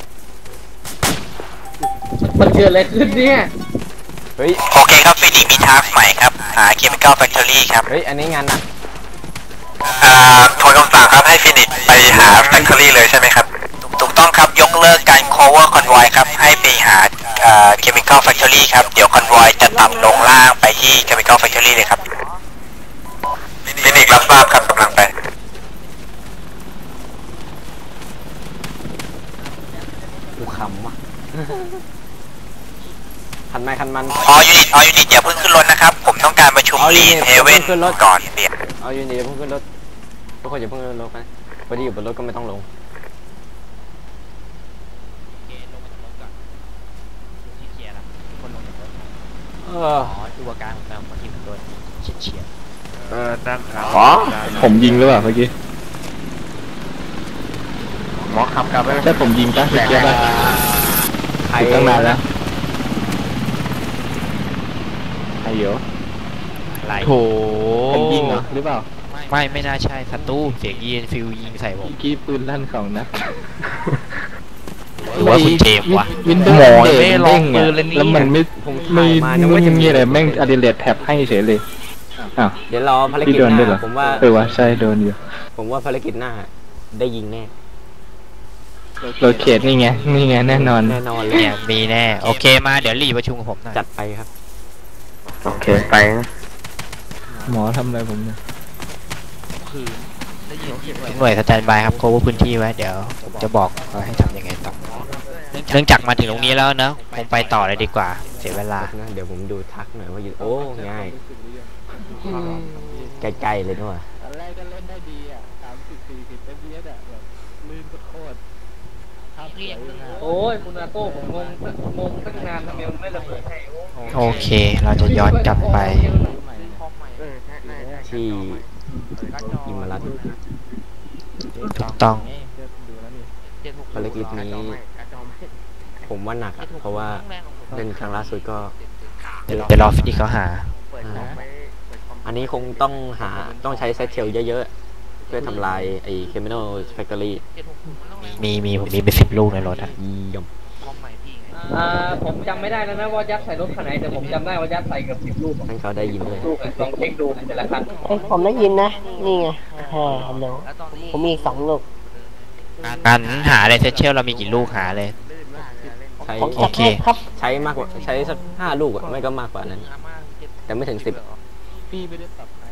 มันเกิดอะไรขึ้นเนี่ย
เฮ้ย
โอเคครับฟินิกมีทาร์กใหม่ครับหา chemical factory ครับ
เฮ้ยอันนี้งานหนัก
โทรคำสั่งครับให้ฟินิกไปหา factory เลยใช่ไหมครับถูกต้องครับยกเลิกการ cover convoy ครับให้ไปหาchemical factory ครับเดี๋ยว convoy จะต่ำลงล่างไปที่ chemical factory เลยครับฟินิกรับทราบครับกำลังไป
กูขำว่ะ คันไม้คันมัน
อยูนิตอย่าเพิ่งขึ้นรถนะครับผมต้องการประชุมลีดเฮเว่นก่อนเปลี่ยน
เอาอยู่นี่เพิ่งขึ้นรถทุกคนอย่าเพิ่งขึ้นรถนะพอดีอยู่บนรถก็ไม่ต้องลง
ที่เคลียร์ละคนลงจากรถ ดูอาการของแต่บางทีมันโดนเฉียด
อ๋อผมยิงหรือเปล่าเมื่อกี้หมอขับกลับไปใช่ผมยิงปะเมื่อกี้ป่ะ
ใคร
ตั้งนานแล้วใครเหรอ
อะไร
โถผมยิงเหรอหรือเปล่า
ไม่น่าใช่ศัตรูเสียงยิงฟิวยิงใส่ผม
เมื่อกี้ปืนลั่น2 นัด
หรือว่าคุณเจมส์วะ
วินโดว์
หมอ
เด้
ไม่ลองปืนเลยนี่
แล้วมันไม่มีอะไรแม่งอะดิเลตแท็บให้เฉยเลยอ้าว
เดี๋ยวรอภาร
พี่
กิจ
โดน
ห
ด้วยเหรอ
น้าผมว่า
วะใช่โดนอยู่
ผมว่าภารกิจหน้าได้ยิงแน่
โลเคทนี่ไงแน่นอน
แน่นอนเลย
เนี่ยมีแน่โอเคมาเดี๋ยวรีประชุมกับผมหน่อย
จัดไปครับ
โอเคไปนะหมอทำอะไรผมเนี่ย
หน่วยสแตนบายครับโคเวอร์พื้นที่ไว้เดี๋ยวผมจะบอกว่าให้ทำยังไงต่อเนื่องจากมาถึงตรงนี้แล้วเนอะผมไปต่อเลยดีกว่าเสียเวลา
นะเดี๋ยวผมดูทักหน่อยว่าอยู่โอ้ง่ายใกล้ๆเลยด้วย
ตอนแรกก็เล่นได้ดีอ่ะ30-40 FPS อ่ะแบบลื่นโคตรภาพสวยอยู่นะ
โอ้ยคุณอาโต้ผมงงตั้งนานทำไมมันไม่ระเบิดให้
โอเคเราจะย้อนกลับไป
ที่อิมารัต
ถูกต้อง
ภารกิจนี้ผมว่าหนักอะเพราะว่าเล่นครั้งล่าสุดก็
เดี๋ยวรอฟินิกเขาหา
อันนี้คงต้องใช้เซตเทลเยอะๆเพื่อทำลายไอ้ Criminal Factory
มีผมมีเป็น10 ลูกในรถอะ
เยี่ยม
ผมจำไม่ได้แล้วนะว่ายัดใส่รถคันไหนแต่ผมจำได้ว่ายัดใส่เกือบ10 ลูก
ให้เขาได้ยินเลย
ลูกลองเช็คดูแต่ละคัน
ผมได้ยินนะ นี่ไงฮัลโหลผมมีอีก2 ลูก
งั้นหาเลยเซเชลเรามีกี่ลูกหาเลย
ใช้
ผม
โอ
จัด
เค
ให้ครับ
ใช้มากกว่าใช้สัก5 ลูกอะไม่ก็มากกว่านั้น แต่ไม่ถึง 10
พี่ไม่ได้ปรับไ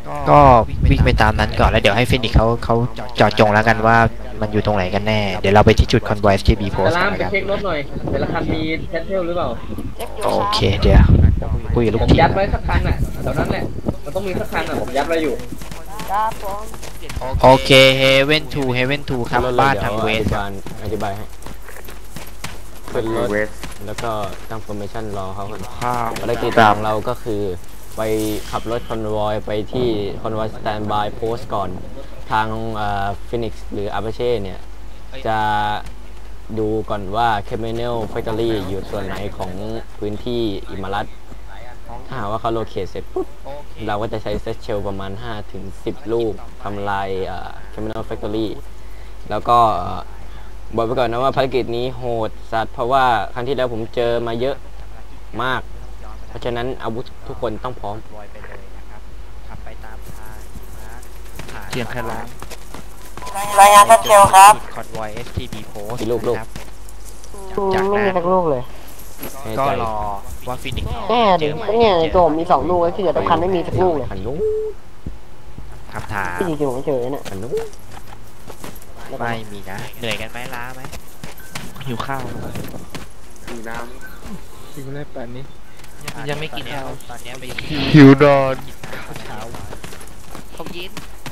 ก็วิ่งไปตามนั้นก่อนแล้วเดี๋ยวให้ฟินิกเขาเจาะจงแล้วกันว่ามันอยู่ตรงไหนกันแน่เดี๋ยวเราไปที่จุดคอนไวส์ที่บีโพส
ตาราง
กัน
ไป
แล้วกัน
เช็ครถหน่อยแต่ละคันมีแคทเทลหรือเปล่า
โอเคเดี๋ยวคุยกับลู
ผ
ก
ม
ทีม
ยัดไว้สักคันอ่ะแถวนั้นแหละมันต้องมีสักคันอ่ะผมยัดไว้อยู่
ครับผม
โอเคเฮเว่นทูครับบ้านทางเวส
อธิบายให้ขึ้นรถแล้วก็ตั้ง formation รอเขาก่อนภารกิจของเราก็คือไปขับรถคอนวอยไปที่คอนวอยสแตนบายโพสก่อนทางฟินิกซ์หรืออาปาเช่เนี่ยจะดูก่อนว่า Criminal Factory อยู่ส่วนไหนของพื้นที่อิมารัตถ้าหากว่าเขาโลเคทเสร็จปุ๊บเราก็จะใช้เซตเชลประมาณ 5-10 ลูกทำลายCriminal Factory แล้วก็บอกไปก่อนนะว่าภารกิจนี้โหดสัตว์เพราะว่าครั้งที่แล้วผมเจอมาเยอะมากเพราะฉะนั้นอาวุธทุกคนต้องพร้อม
ขับไปตามทาง
เทียนแค่ล้างรายงานชัดเจนครับ
คอนวอย STB Post
กี่ลูก
ครับ
ไม่มีสักลูกเลย
ก็รอว่าฟินิกซ์
เนี่ยในตัวผมมี2 ลูกแล้วที่เหลือทุกคันไม่มีสักลูกเลย
ขันนู้
คำถาม
ที่จริงๆผมเฉยๆเนี่ย
ขันนู้
ไม่มีนะเหนื่อยกันไหมล้าไหมหิวข้าว
ดูน้ำ
ที่ไม่ได้แปดนี้
ยังไม่กินข้าวตอนนี้ไป
หิวดอน
ข้าวเช้าเขายิน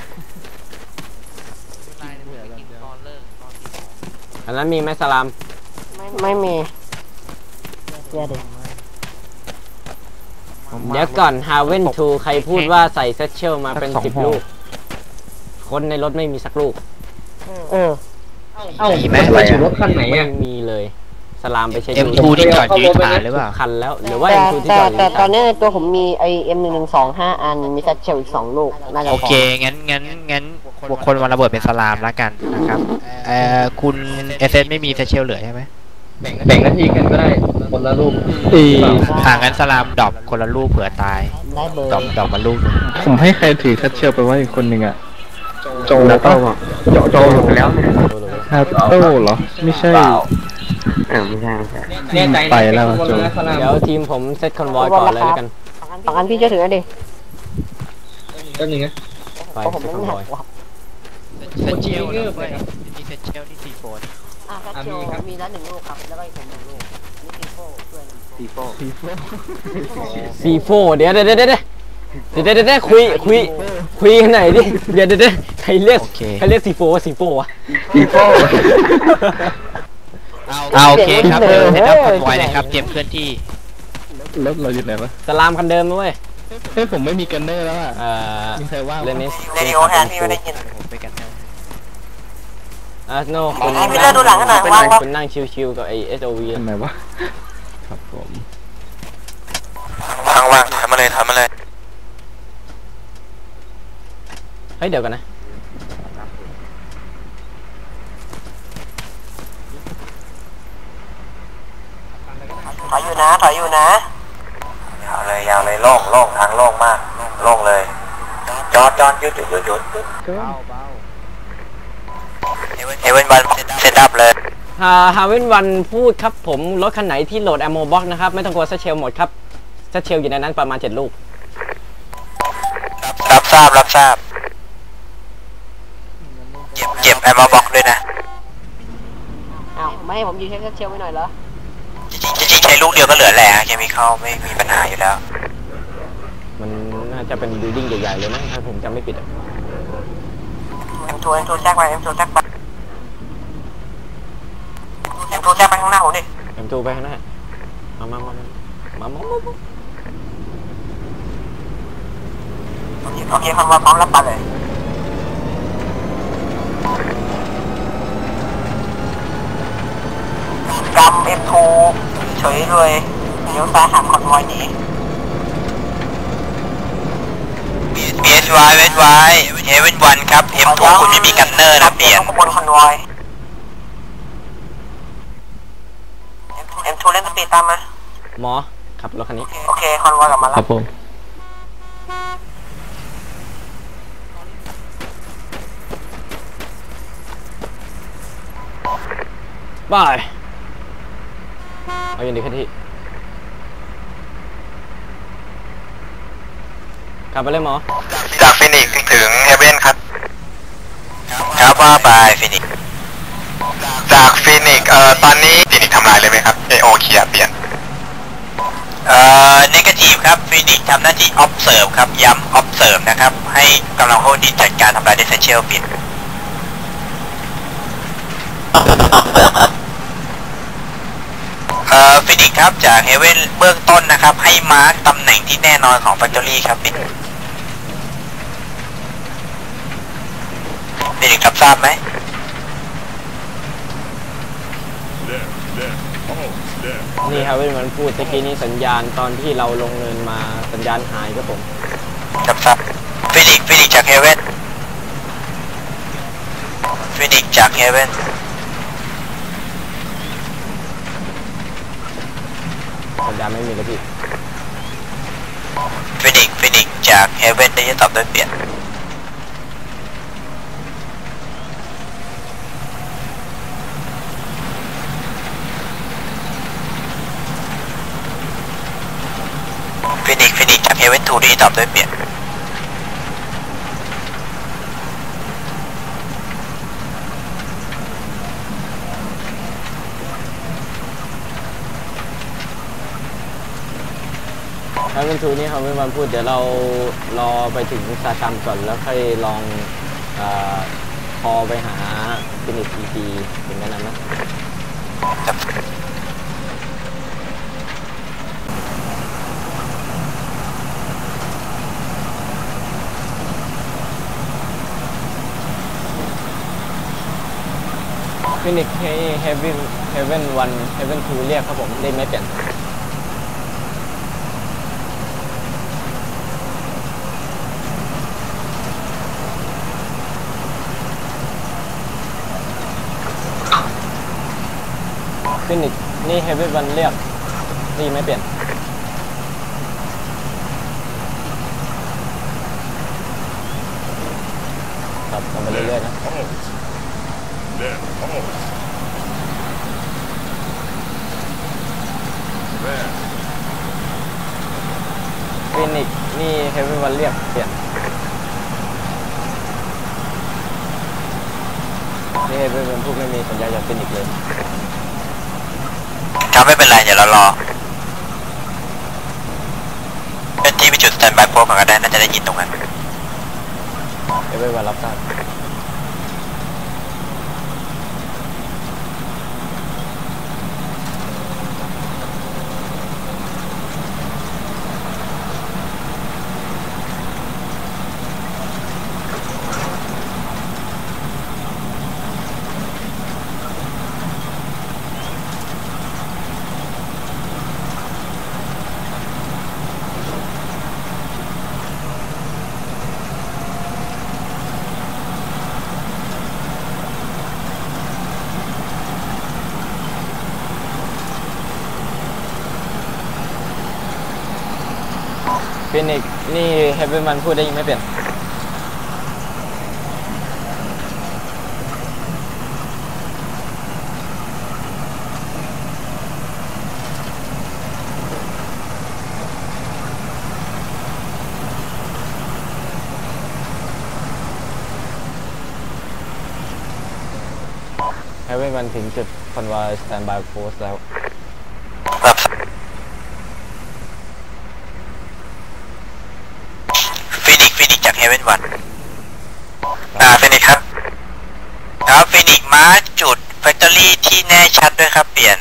อันนั้นมีไหมสลาม
ไม่มีเดี๋ยว
เดี๋ยวก่อนฮาเว่นทูใครพูดว่าใส่เซตเชลมาเป็น10 ลูกคนในรถไม่มีสักลูก
เออ
เอ้าไม่ถึงรถคันไหน
ไม่
อ่ะ
มีเลยสลามไปเช็ค
M2 ที่จอดอยู่ที่ฐานหรือเปล่า
คันแล้วหรือว่า M2 ที่จอดอยู่
แต่
ที่
ต
ฐา
อน นนี้ในตัวผมมีไอ M1125 อันมีซัดเชลอีก2 ลูกน่าจะ
โอ
พอ
เคงั้นบุคคลวันระเบิดเป็นสลามแล้วกันนะครับคุณเอเซไม่มีเซเชลเหลือใช่ไหม
แบ่งหน้าที่กันก็ได้คนละลูก
งั้นสลามดรอปคนละลูกเผื่อตาย
ได้เบอร์
ดรอปมาลูกนึง
ผมให้ใครถือคัตเชลไปไว้อีกคนหนึ่งอ่ะโจ
แล้วก็โจหลุดไปแล้วเนี่ย
ฮาโต้เหรอไม่ใช่
ไม่ใช่
แน่ใจไปแล้วโจ
เดี๋ยวทีมผมเซตคอนวอยก่อนเลยแล้วกัน
2 อันพี่ช่วยถือหน่อยดิ
ก็หนึ่งนะ
ไป
เพราะผม
เซต
ไม่
คอน
หนั
วอย
กว่ะ
เซเชลด้วยมีเซเชลที่ซีโฟน
ซัดเชลมีละ1 ลูกครับแล้วก็อีกผม1 ลูกนี่ซีโฟด้วยนะ
C4 เดี๋ยวคุยกันไหนดิเดี๋ยวใครเรียก C4 ว่า C4 วะ
โอเคครับเซตอัพคอนวอยนะครับเตรียมเคลื่อนที่
เลิฟเราอยู่ไหนวะ
สลามคันเดิมนะเว้ย
เฮ้ยผมไม่มีกันเนอร์แล้วอ่ะมีใครว่าง
เลนิส
เรดิโอแฮนด์พี่ไม่ได้ยิน
ผมไปกันนะ
โน่คุณ
ให้พี่เลิศดูหลังกันหน่อยว่างปะ
คุณนั่งชิวๆกับไอ้ SOV
ทำไมวะครับผม
ว่างทำมาเลย
เฮ้ยเดี๋ยวกันนะ
ถอยอยู่นะยาวเลยโล่งทางโล่งมากโล่งเลยจอดหยุดเฮเว่นวันเซตอัพเลย
ฮาเวนวันพูดครับผมรถคันไหนที่โหลด Armour Box นะครับไม่ต้องกลัวซัชเชลหมดครับซัชเชลอยู่ในนั้นประมาณ7 ลูก
รับทราบเก็บแอมมาบอกด้วยนะ
อ้าวไม่ให้ผมยืนแค่ซัดเชลไว้หน่อยเหรอ
จริงใช้ลูกเดียวก็เหลือแหละเคมีเข้าไม่มีปัญหาอยู่แล้ว
มันน่าจะเป็นบิลดิ้งใหญ่ๆเลยนะถ้าผมจำไม่ผิดอ่ะ
M2 แจ็คไปM2 แจ็คไปข้างหน้าผมดิ
M2 ไปข้างหน้ามา
โอเคคันว่าพร้อมรับปัดเลยกำ M2 เฉยเลยเดี๋ยวซ้ายหักคอนวอยนี้ BSY เฮเว่นวันครับ M2 คุณไม่มีกันเนอร์นะเปลี่ยนขบวนคอนวอย M2 เล่นสปีดตามมา
หมอขับรถคันนี้
โอเคคอนวอยกลับมา
ค
แล้
รั
ว
บผม
บายเอาอย่างดีแค่ที่กลับไปเลยหมอ
จากฟินิกซ์ถึงเฮเว่นครับครับว่าไปฟินิกซ์จากฟินิกซ์ตอนนี้ฟินิกซ์ทำลายเลยไหมครับ E.O.D เคลียร์เปลี่ยนเนกาทีฟครับฟินิกซ์ทำหน้าที่ observe ครับย้ำ observe นะครับให้กำลังพลที่จัดการทำลาย essential เปลี่ยนฟินิกซ์ครับจากเฮเว่นเบื้องต้นนะครับให้มาร์คตำแหน่งที่แน่นอนของแฟคทอรี่ครับฟินิกซ์รับทราบไหม
นี่ครับมันพูดตะกี้นี้สัญญาณตอนที่เราลงเนินมาสัญญาณหายครับผม
รับทราบฟินิกซ์จากเฮเว่นฟินิกซ์จากเฮเว่น
สัญญาณไม่มีเลยพี่
ฟินิกซ์จากเฮเว่นได้ยินตอบโดยเปลี่ยนฟินิกซ์จากเฮเว่นทูได้ยินตอบโดยเปลี่ยน
ครับเป็นทูนี่เขาไม่มาพูดเดี๋ยวเรารอไปถึงซาตัมก่อนแล้วค่อยลองคอไปหาฟินิกซ์อีทีถึงนั้นนะฟินิกซ์ให้เฮเว่นวันเฮเว่นทูเรียกครับผมได้ไม่เปลี่ยนฟินิกซ์นี่เฮเว่นวันเรียกนี่ไม่เปลี่ยนครับทำไปเรื่อยๆนะฟินิกซ์นี่เฮเว่นวันเรียกเปลี่ยนนี่เฮเว่นวันพูดไม่มีสัญญาณจากฟินิกซ์เลย
ครับไม่เป็นไรเดี๋ยวเรารอเป็นที่ไปจุดสแตนบายโพสก่อนก็ได้น่าจะได้ยินตรงนั้น
เฮเว่นวันรับทราบฟินิกซ์นี่เฮเว่นวันพูดได้ยังไม่เปลี่ยนเฮเว่นวันถึงจุดคอนวอยสแตนบายโพสแล้ว
ฟินิกซ์จากเฮเว่นวันฟินิกซ์ครับฟินิกซ์มาจุดแฟคทอรี่ที่แน่ชัดด้วยครับเปลี่ยน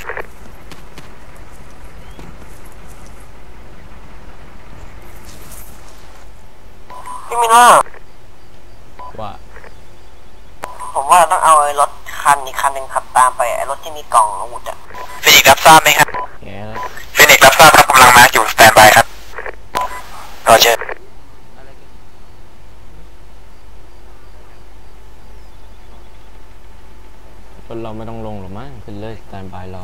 พี่มิน
ว่า
ผมว่าต้องเอารถคันอีกคันหนึ่งขับตามไปไอ้รถที่มีกล่องอาวุธอะฟินิกซ์รับทราบไหมครับฟินิกซ์รับทราบครับกำลังมาอยู่สแตนบายครับรอเชิญ
คนเราไม่ต้องลงหรอกมั้งขึ้นเลยสแตนบายรอ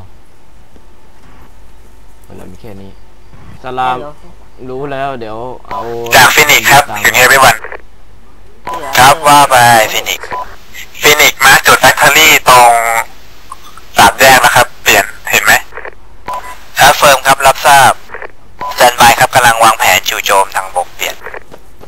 เรามีแค่นี้สลามรู้แล้วเดี๋ยวเอา
จากฟินิกซ์ครับถึงเฮเว่นวันครับว่าไปฟินิกซ์มาจุดแฟคทอรี่ตรงสามแยกนะครับเปลี่ยนเห็นไหมเฟิร์มครับรับทราบสแตนบายครับกำลังวางแผนจู่โจมทางบกเปลี่ยน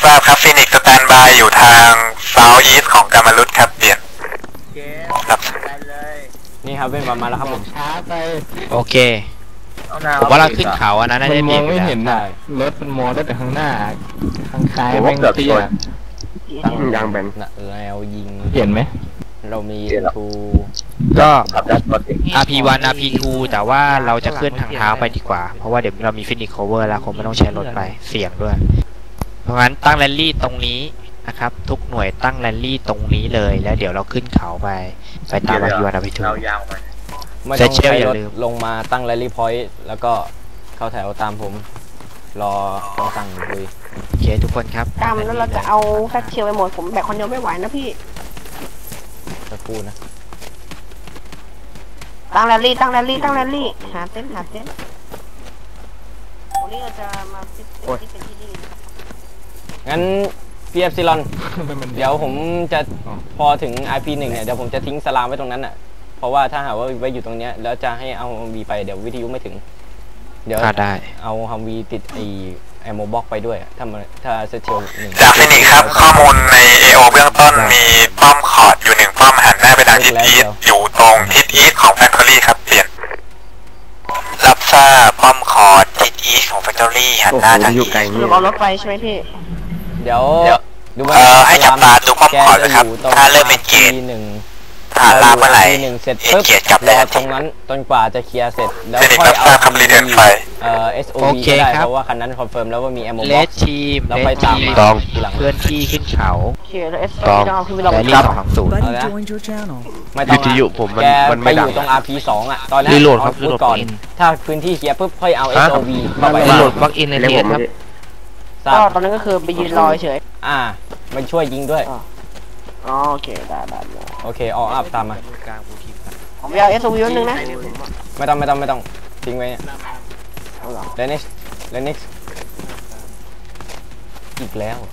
ทราบครับฟินิกส์สแตนบายอยู่ทางเซาท์อีสต์ของกามารุตครับเปลี่ยนครับ
นี่ครับเป็นประมาณแล้วครับผม
ช้าไป
โอเคผมว่าเราขึ้นเขาอันนั้นน่าจะ
มันม
เปลี่
อย
น
งไม่เห็น
ได้
น่ะรถมันมองได้แต่ข้างหน้า ข้างซ้าย
ผม
แม่
ว่าง เกือบ
เตี้
ช
ย
นยางแบน
แล้วยิง
เห็นไหม
เรามีทู
ก็ RP1 RP2 แต่ว่าเราจะขึ้นทางเท้าไปดีกว่า เพราะว่าเดี๋ยวเรามีฟินิกโคเวอร์แล้วคงไม่ต้องใช้รถไปเสี่ยงด้วย เพราะงั้นตั้งแรลลี่ตรงนี้นะครับ ทุกหน่วยตั้งแรลลี่ตรงนี้เลยแล้วเดี๋ยวเราขึ้นเขาไปตาม RP1 RP2
ไม่ต้อง
เซเชียล
ใช้
อย่าร
ถ
ลืม
ลงมาตั้งแรลลี่พอยต์แล้วก็เข้าแถวตามผม รอต้องสั่งลุย
โอเคทุกคนครับ
ตามแล้วเราจะเอาแฟกเชียลไปหมดผมแบกคนเดียวไม่ไหวนะพี่
สักครู่นะ
ตั้งแรลลี่หาเต้นวันนี้เราจะมาฟิตที่เป็นที่นี่
งั้นพีเอฟซีลอน เดี๋ยวผมจะพอถึง IP1 เนี่ยเดี๋ยวผมจะทิ้งสลามไว้ตรงนั้นอ่ะ เพราะว่าถ้าหากว่าไว้อยู่ตรงเนี้ยแล้วจะให้เอาฮัมวีไปเดี๋ยววิทยุไม่ถึง เดี๋ยว
ได้
เอาฮัมวีติดไอโมบ็อกไปด้วยถ้าเซตเชลหนึ่ง
จากฟินิกส์ครับข้อมูลใน AO เบื้องต้นมีป้อมคอร์ดอยู่1ป้อมหันหน้าไปทางทิศอีสต์อยู่ตรงทิศอีสต์ของแฟคทอรี่ครับเปลี่ยนรับทราบป้อมคอร์ดทิศอีสต์ของแฟคทอรี่หัน
โอ้
ห
โห
น้าทาง
อยู่ไกล
อีสต์
นี่
เราเอารถไปใช่ไหมพี่
เดี๋ยวดูว่า
ให้จับตาดูป้อมคอร์ดนะครับถ้าเริ่มเป็นเกต
หนึ่ง
ฐานลามเมื่อไหร่
หนึ่งเสร็จปุ๊บ
เกียรติกลับ
ร
ได้
อ
ทัน
ตร
ที
งนั้นจนกว่าจะเคลียร์เสร็จแล้ว
ฟินิกส์
ค่อย
รับทรา
เอา
บครับรีเดินไฟ
SOV ก็ได้เพราะว่าคันนั้นคอนเฟิร์มแล้วว่ามีแอมโม
เล
บ็อก
สทีม
เรา
เล
ไป
ส
ตาม
ทีม
ต้องทีหลัง
เคลื่อนที่ขึ้นเขา
โอเคแล้วเอสต้องเอาขึ้นไปลง
แรลลี่220
Buddy
yeah.
joined your channel.
ไม่ต้อง
วิทยุผมมัน
แก
มัน
ไป
ไม่
อ
ดัง
ยู่ตรง RP2 อ่ะตอนนั้น
รีโหลดครับ
พูดก่อน
รีโหลด
ถ้าพื้นที่เคลียร์ปุ๊บค่อยเอา SOV เข้าไป
รีโหลดปลั๊กอินใน
เรียก
เท
ผ
ส
ม
ครับ
ทรา
ก็
บ
ตอนนั้นก็คือไปยืนรอเฉย
มันช่วยยิงด้วย
อ๋อโอเคได้
โอเคออกอัพตามมา
กลางบูทีมครับ
ผมไปเอาเอสวีนึงนะ
ไม่ต้องทิ้งไว้เนี่ย
เอาเหรอ
เลนิกอีกแล้ว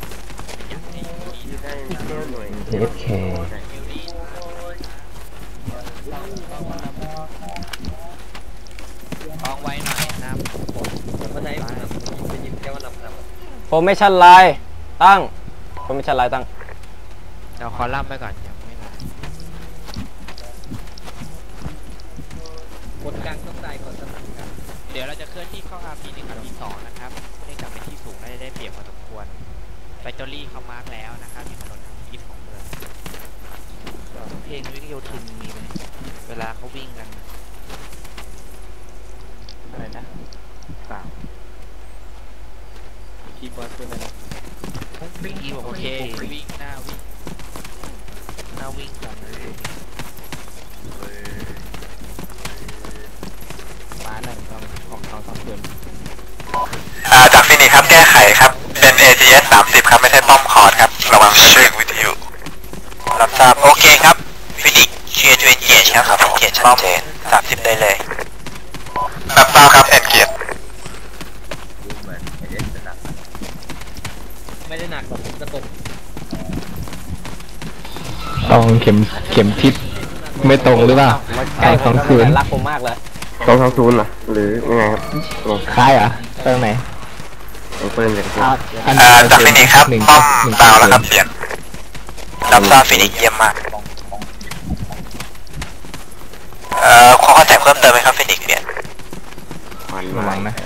FK
มองไว้หน่อยนะครับ
โฟร์เมชั่นไลน์ตั้งโฟร์เมชั่นไลน์ตั้ง
เราคอลัมน์ไปก่อนยังไม่มา เดี๋ยวเราจะเคลื่อนที่เข้า RP1 RP2 นะครับเนื่องจากเป็นที่สูงน่าจะได้เปรียบพอสมควรแบตเตอรี่เขามาร์กแล้วนะครับที่ถนนทางอีสต์ของเมืองเพลงวิทยุทินมีไหมเวลาเขาวิ่งกัน
อะไรนะเปล่าคีย์บอร์ดเป็นอะไรนะ
วิ่งโอเควิ่งหน้าวิ่งกันเลย
ฟ้าหน่อยของเขา2 คืน
จากฟินิกส์ครับแก้ไขครับเป็น AGS 30ครับไม่ใช่ป้อมคอร์ดครับระวังเรื่องวิทยุรับทราบโอเคครับฟินิกส์เคลียร์จูเอนเกียร์ครับเกียร์ชัดเจน30ได้เลยรับทราบครับเอ็นเกียร์
ไม่ได้หนักหรอกกระตุกลองเข็มทิศไม่ตรงหรือเปล่า
ใกล้ผม
2 คืน
รักผมมากเลย
220เหรอหรือยังไงครับลอง
คล้ายอ่ะตรงไหน
เปิดเลยครับ
จากฟินิกส์ครับป้อมดาวแล้วครับเปลี่ยนรับทราบฟินิกส์เยี่ยมมากขอเข้าใจเพิ่มเติมไหมครับฟินิกส์เปลี่ยน
มัน
ระวังนะ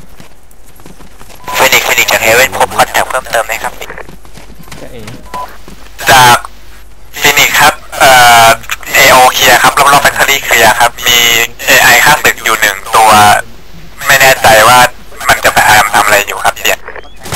ฟินิกส์จากเฮเว่นพบคอนแทคเพิ่มเติมไหมครับ
จะเอง
จากฟินิกส์ครับAO เคลียร์ครับรอบๆแฟคทอรี่เคลียร์ครับมี AI ข้างตึกอยู่1ตัวไม่แน่ใจว่ามันจะพยายามทำอะไรอยู่ครับเปลี่ยน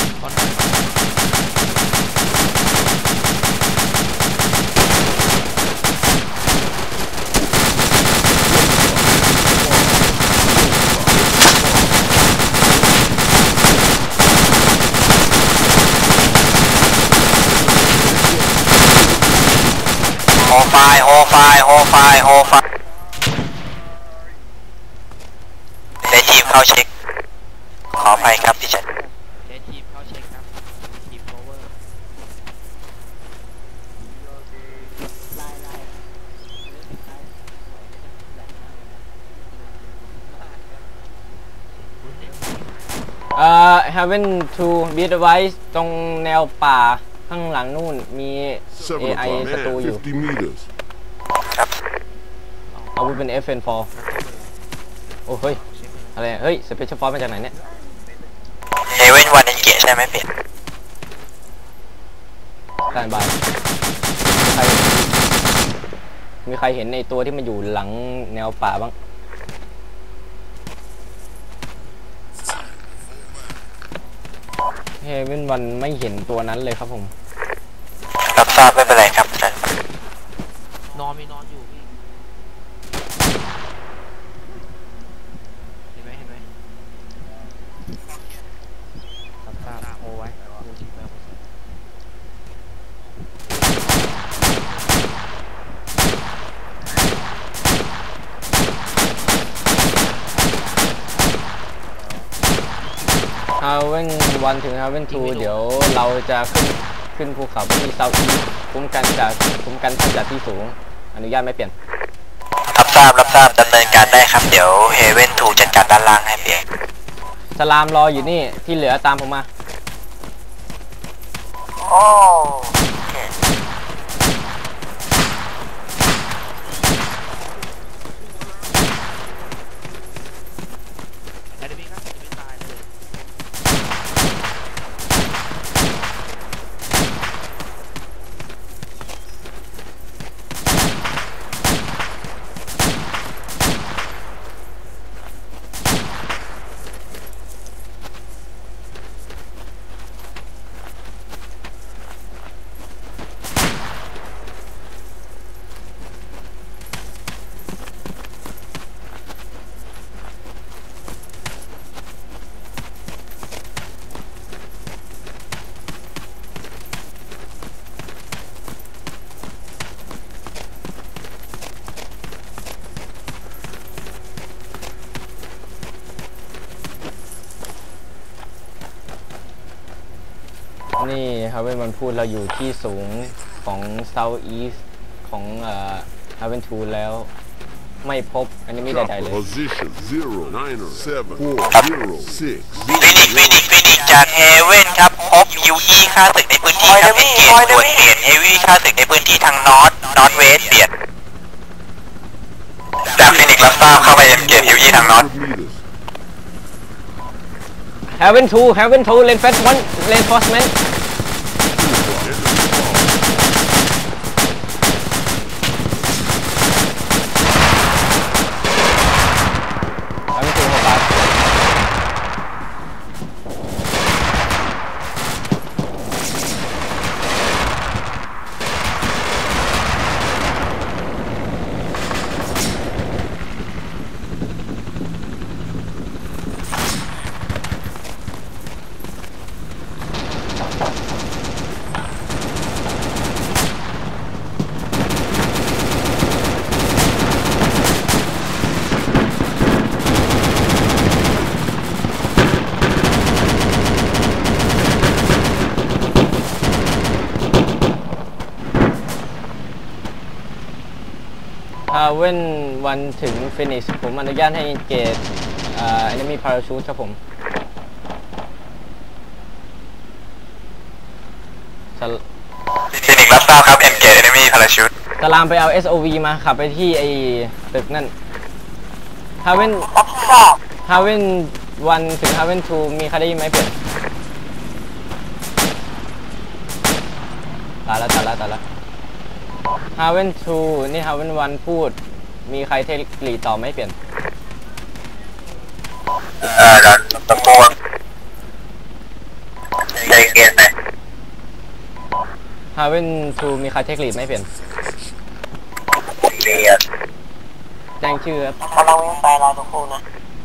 โฮไฟได้ทีมเข้าเช็คขออภัยครับดิฉัน
เดี๋ยวทีมเข้าเช็คครับทีมโอเวอร์
เ Haven to be advised ตรงแนวป่าข้างหลังนู่นมี AI ศัตรูอยู่อาวุธเป็น FN4 โอ้เฮ้ยอะไรเฮ้ย Special Force มาจากไหนเนี่ย
Haven 1 engage ใช่ไหมเปลี่ยน
การบายมีใครเห็นในตัวที่มันอยู่หลังแนวป่าบ้างเฮเว่นวันไม่เห็นตัวนั้นเลยครับผม
รับทราบไม่เป็นไรครับ
นอนอยู่พี่เห็นไหมรับทราบโอ้ไว้ดูทีแล้ว
Haven 1 ถึง Haven 2 เดี๋ยวเราจะขึ้นภูเขาไปที่เซาท์อีสต์คุ้มกันท่านจากที่สูงอนุญาตไม่เปลี่ยน
รับทราบดำเนินการได้ครับเดี๋ยว Haven 2 จัดการด้านล่างให้เปลี่ยน
สลามรออยู่นี่ที่เหลือตามผมมา
โอ้
นี่ครับเว้นมันพูดเราอยู่ที่สูงของ South East ของHaven 2 แล้วไม่พบอันนี้ไม่ใดๆเลย
ฟินิกจาก Haven ครับพบ UE ค่าศึกในพื้นที่ครับเป็นเกตส่วนเหตุ Heavy ค่าศึกในพื้นที่ทางนอร์ทเวสเปลี่ยนจากฟินิกรับทราบเข้าไปยังเกต UE ทางนอร์ท
Haven 2 reinforcement Haven 1 ถึง Finish ผมอนุญาตให้ engage enemy parachute ครับผม
ฟินิกรับทราบครับ engage enemy parachute
ตารางไปเอา SOV มาขับไปที่ไอ้ตึกนั่น Haven 1 ถึง Haven 2 มีใครได้ยินไหมเปลี่ยนตายแล้วHaven 2 นี่ Haven 1 พูดมีใครเทคลีต่อไม่เปลี่ยน
ตะโกนใจเย็นไหม
Haven 2 มีใครเทคลีไม่เปลี่ยนแจ้งชื่อครับ
กำลังวิ่งไปรอทุกคนนะ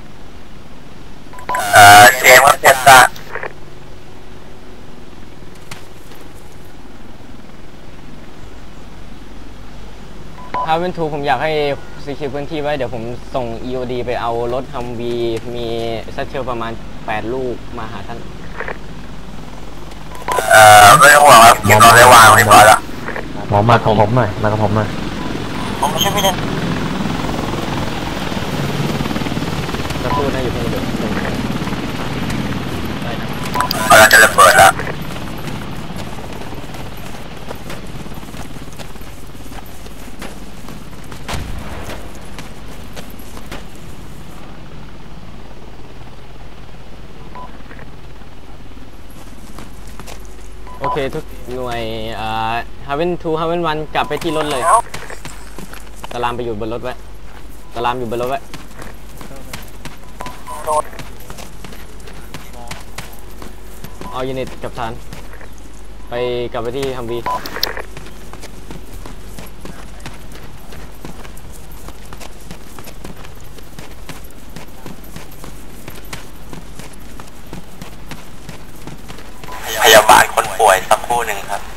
เสียงว่าเสียงตา
Haven 2 ผมอยากให้ซีคิวพื้นที่ไว้เดี๋ยวผมส่ง E.O.D ไปเอารถฮัมวีมีซัตเชลประมาณ8 ลูกมาหาท่าน
ไม่ต้องห่วงครับเก็บเราได้วางเรียบร้อยแล้ว
หมอมากับผมหน่อยผม
ไม่ใช่พี่เล่น
จะพูดนะอยู่ที่นี่เดี๋ยว
เราจะระเบิดแล้ว
โอเคทุกหน่วยฮาเวนทูฮาเวนวันกลับไปที่รถเลยตารามไปอยู่บนรถไว้ตารามอยู่บนรถไว้เอายูนิตกับฐานไปกลับไปที่ฮัมวี
พยาบาลคนป่วยสักครู่หนึ่งครับ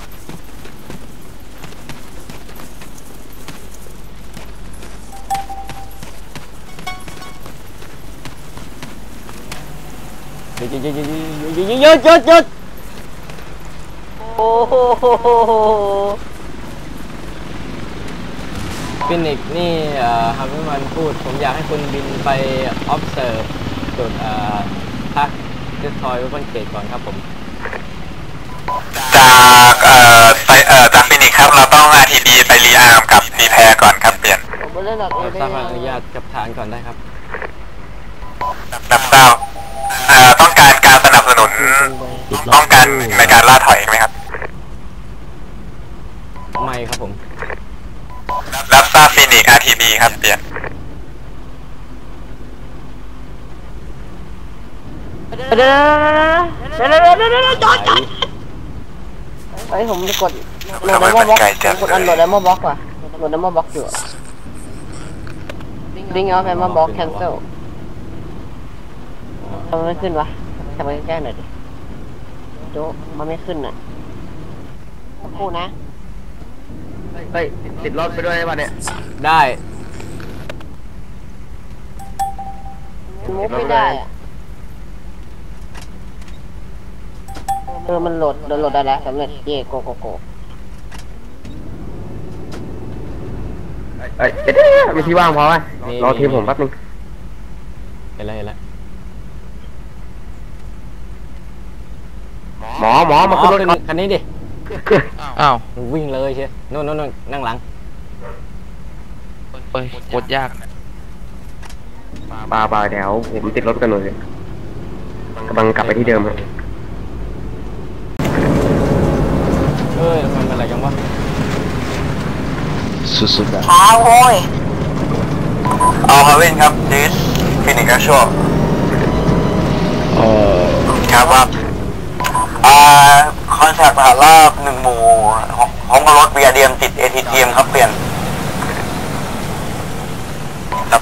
หยุดโอ้โหฟินิกนี่ฮัมเวอร์มันพูดผมอยากให้คุณบินไป observe จุดพักเดสทอยเวปอนเกตก่อนครับผม
จากฟินิกครับเราต้อง RTD ไปรีอาร์มกับรีแพร์ก่อนครับเปลี่ยน
รับทราบอนุญาตกับฐานก่อนได้ครับ
รับทราบต้องการการสนับสนุนต้องการในการล่าถอยไหมครับ
ไม่ครับผม
รับทราบฟินิก RTD ครับเปลี่ยน
เฮ้ยผมจะกดโหลดไดโมบ็อกกดอันโหลดไดโมบ็อกว่ะโหลดไดโมบ็อกอยู่ลิงก์เอาไดโมบ็อกแคนเซิลทำไมไม่ขึ้นวะทำไมแก้หน่อยดิโจ๊มันไม่ขึ้นอ่ะคู่นะเฮ้ยติดรถไปด้วยได้ป่ะเนี่ย
ได้
มุกไม่ได้มันโหลดได้แล้วสำเร็จเย่โกมีที่ว่างพอไหมรอทีมผมแป๊บนึง
เห็นแล้ว
หมอมาขึ้นรถ
คันนี้ดิ
อ้าว
วิ่งเลยเชียวนู่นนั่งหลัง
เฮ้ยกดยาก
ป่าเดี๋ยวผมติดรถกันหน่อยกำลังกลับไปที่เดิมครับ
มันอะไรกันวะ
สุดๆแบบ
ช้าโว้ย
เอาฮาเว่นครับดิสฟินิกชั่วครับว่าคอนแทคมหาราช1 หมู่ของรถเบียเดียมติด ATTM ครับเปลี่ยนครับ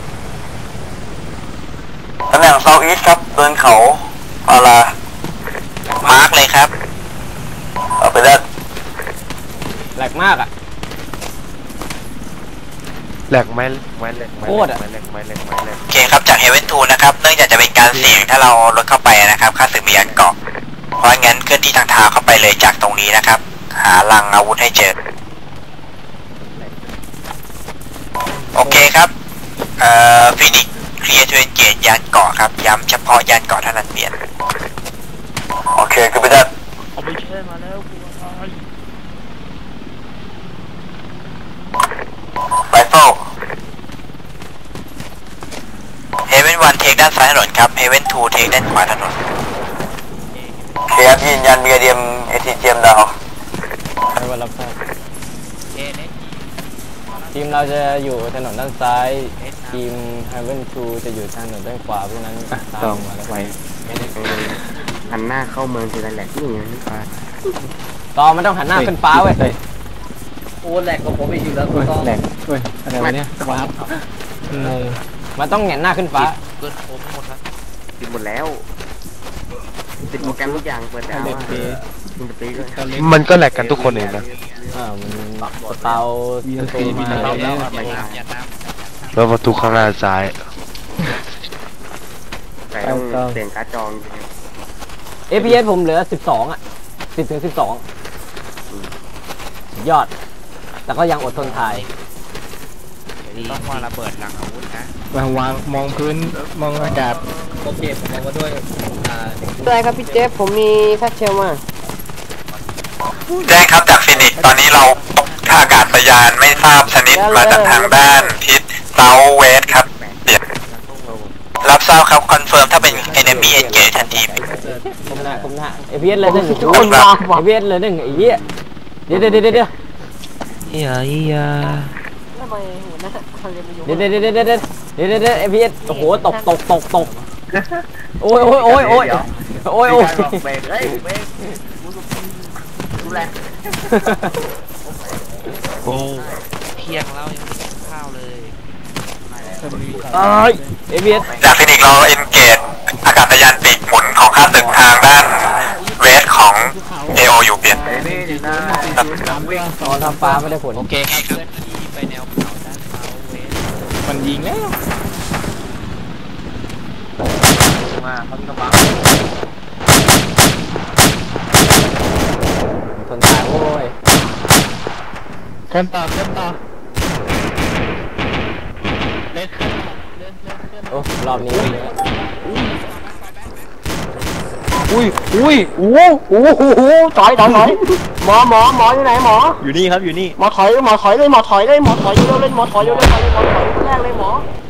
ตำแหน่งเซาท์อีสต์ครับเดินเขาอะไรมาร์กเลยครับเอาไปได้
แหลกมากอ่ะ
แหลกไหม
โคตรอ่ะ
โอเคครับจากเฮเวนทูนะครับเนื่องจากจะเป็นการเสี่ยงถ้าเรารถเข้าไปนะครับค่าศึกมีการเกาะเพราะงั้นเคลื่อนที่ทางเท้าเข้าไปเลยจากตรงนี้นะครับหาลังอาวุธให้เจอโอเคครับฟินิกเคลียร์ทเวนเกตยานเกาะครับย้ำเฉพาะยานเกาะเท่านั้นเปลี่ยนโอเคคือไปได้
เอาไปเช่มาแล้ว
ไรเฟิลเฮเว่น1เทคด้านซ้ายถนนครับเฮเว่น2เทคด้านขวาถนนเคฟยืนยันเบียเดียมATTMดาว
ไม่ว่ารับทราบทีมเราจะอยู่ถนนด้านซ้ายทีม Haven 2จะอยู่ถนนด้านขวาพวกนั้นตามมาแล้วไป
หันหน้าเข้าเมืองทีละแหลกนี่ไง
ต่อมันต้องหันหน้าขึ้นฟ้าเว้ย
โอ้แหลกของผมอีกอยู่แล้ว
แหลกเว้ยอะไรวะเนี่ยว้าวมันต้องแหงนหน้าขึ้นฟ้า
เกินผมหมดแล้ว
ติดหมดแล้วติดโปรแกรมทุกอย่างเปิดแล้ว
มันก็แหลกกันทุกคนเองนะ
มันเตาตัวมา
แล้วประตูข้างหน้าซ้าย
แต่ต้องเสียงการ์ดจอง
FPS ผมเหลือ12อ่ะ10 ถึง 12ยอดแต่ก็ยังอดทนถ่าย
ต้องวางระเบิดหลังอาวุธนะ
วางมองพื้นมองอากาศ
โอเคผมมองว่าด้วย
อะไรครับพี่เจฟผมมีแฟชเชลมา
แจ้งครับจากฟินิกซ์ตอนนี้เราพบท่าอากาศยานไม่ทราบชนิดมาจากทางด้านทิศเซาท์เวสครับเปลี่ยนรับทราบครับคอนเฟิร์มถ้าเป็น enemy engage ทันที
ผมหน้าเอพีเอสเลย1เอพีเอสเลย1ไอ้เหี้ยเดี๋ยว
ทำไมหัวหน้าเขาเรียนมาอยู่
เดี๋ยวเอพีเอสโอ้โหตกโอ้ย
เบรกเฮ้ยเบรกดูแล
โอ้เที่ยงแล้วยังไม่กินข้าวเลย
เอพีเอส
จากฟินิกซ์เรา engage อากาศยานปีกหมุนของข้าศึกทางด้านเวสของ E.O.D อยู่เปลี่ยน
ตอนทำฟ้าไม่ได้ผล
โอเคครับเพื่อนที่ไปแนวเขาด้านเซาท์เวส
มันยิงแล้ว
มาเขามีกระบัง
คนตายโว้ย
เล่นต่อ
โอ้รอบนี้
ถอยหมออยู่ไหนหมอ
อยู่นี่ครับอยู่นี่
หมอถอยเลยหมอถอยเร็วเล่นหมอถอยแรกเลยหมอ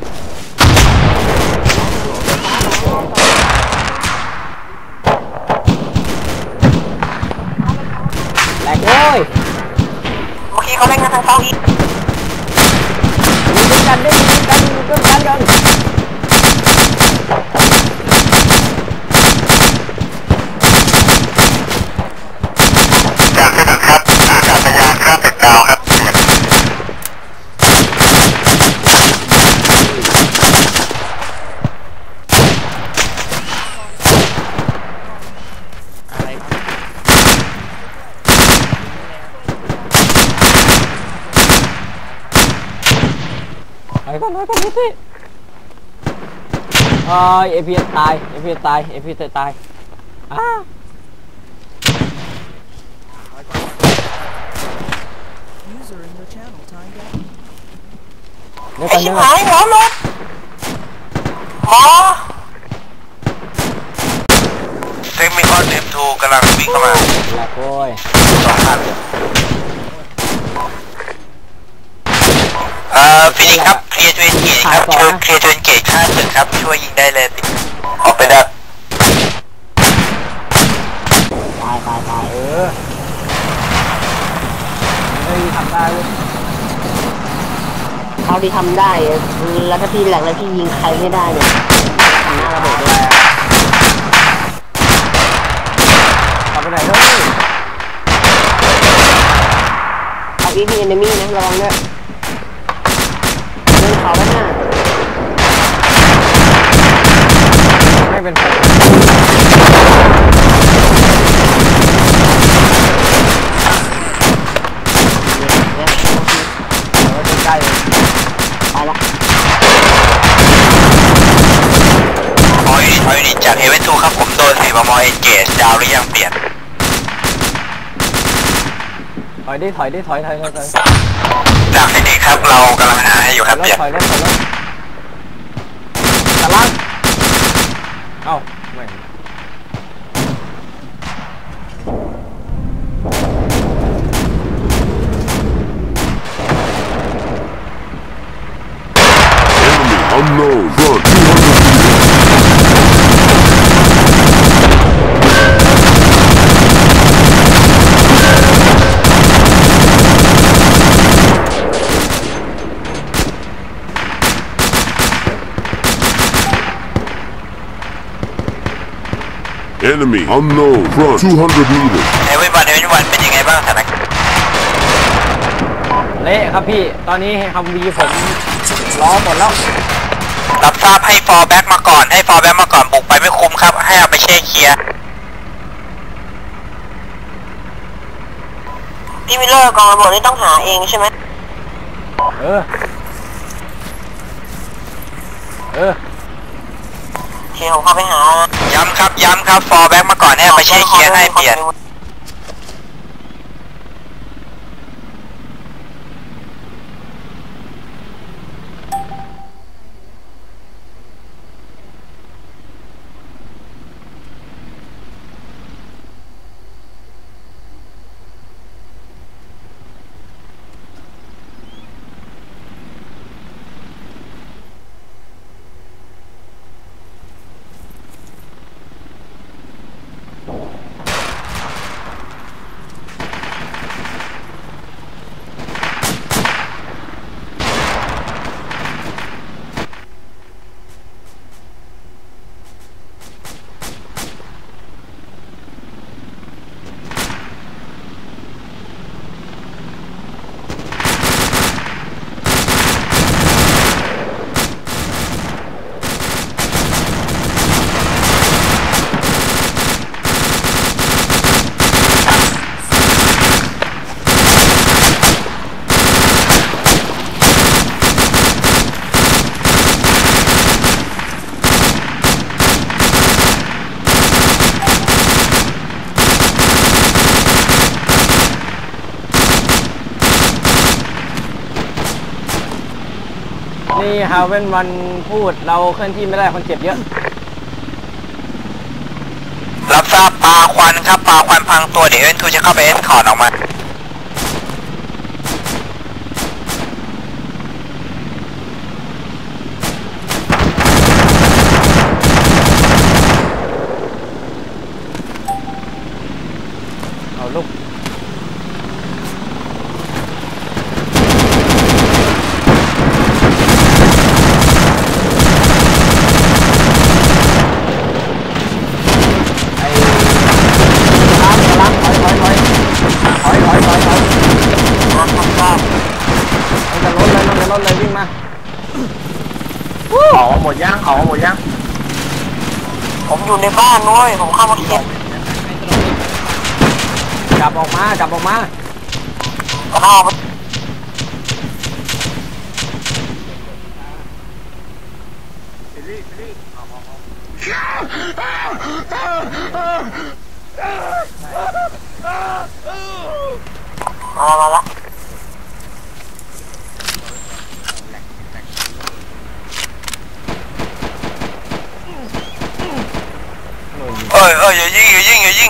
แหลกโว้ย
เมื่อกี้เขาเล่นกันทางเซาท์อีสต์
ยิงกัน
จากฟินิกซ์ครับอากาศยานข้าศึกดาวครับ
อะไรครับ
ไปก่อนพี่เอพีตาย
User in your channel timed out.
เดี๋ยว
ไอ้
ก่อน
ชิบหายหมอหมด
เทคนิคอลเทมทูกำลังวิ่งเข้ามา
แหลกโว้ย
2,000ฟินิกซ์ครับเคลียร์ทเวนเกตครับช่วยเคลียร์ทเวนเกตข้าศึกครับช่วยยิงได้เลยออกไปได้
ตาย
ทำได้เลย
เท่าที่ทำได้แล้วถ้าพี่แหลกแล้วพี่ยิงใครไม่ได้เนี่ยทำหน้าระเบิดด้วย
เอาไปไหนด้วย
เอาอีพีเอนมี่นะระวังด้วยเดินเขาด้านหน้า
ไม่เป็นไรใกล้
ไปละ
ถอยนิดจากเฮเวนทูครับผมโดน4 มม. เอนเกจดาวหรือยังเปลี่ยน
ถอย
จากฟินิกซ์ครับเรากำลังหาให้อยู่ครับเปลี่ยน
ถอยตะลังเอ้าไม่
Unknown, run 200 meters. Enemy unknown, run 200 meters.
เฮเวนวันเป็นยังไงบ้างสถานการณ์
เละครับพี่ตอนนี้ฮัมวีผมล้อหมดแล้ว
รับทราบให้ฟอร์แบ็กมาก่อนบุกไปไม่คุ้มครับให้เอาไปเช็คเคลียร์
พี่วิลเลอร์กองระเบิดนี่ต้องหาเองใช่ไหมเที่ยวเข้าไปหา
ย้ำครับฟอร์แบ็กมาก่อนให้เอาไปเช็คเคลียร์ให้เปลี่ยน
นี้ฮาเวนวันพูดเราเคลื่อนที่ไม่ได้คนเจ็บเยอะ
รับทราบปลาควันครับปลาควันพังตัวเดี๋ยวเอ็นทูจะเข้าไปเอ็นคอร์ดออกมา
เอาลูกรถเลยวิ่งมา
เขาหมดย่างเขาหมดย่าง
ผมอยู่ในบ้านน้อยผมเข้ามาเก็บ
กลับออกมา
ก็น่ามาละ
อย่ายิง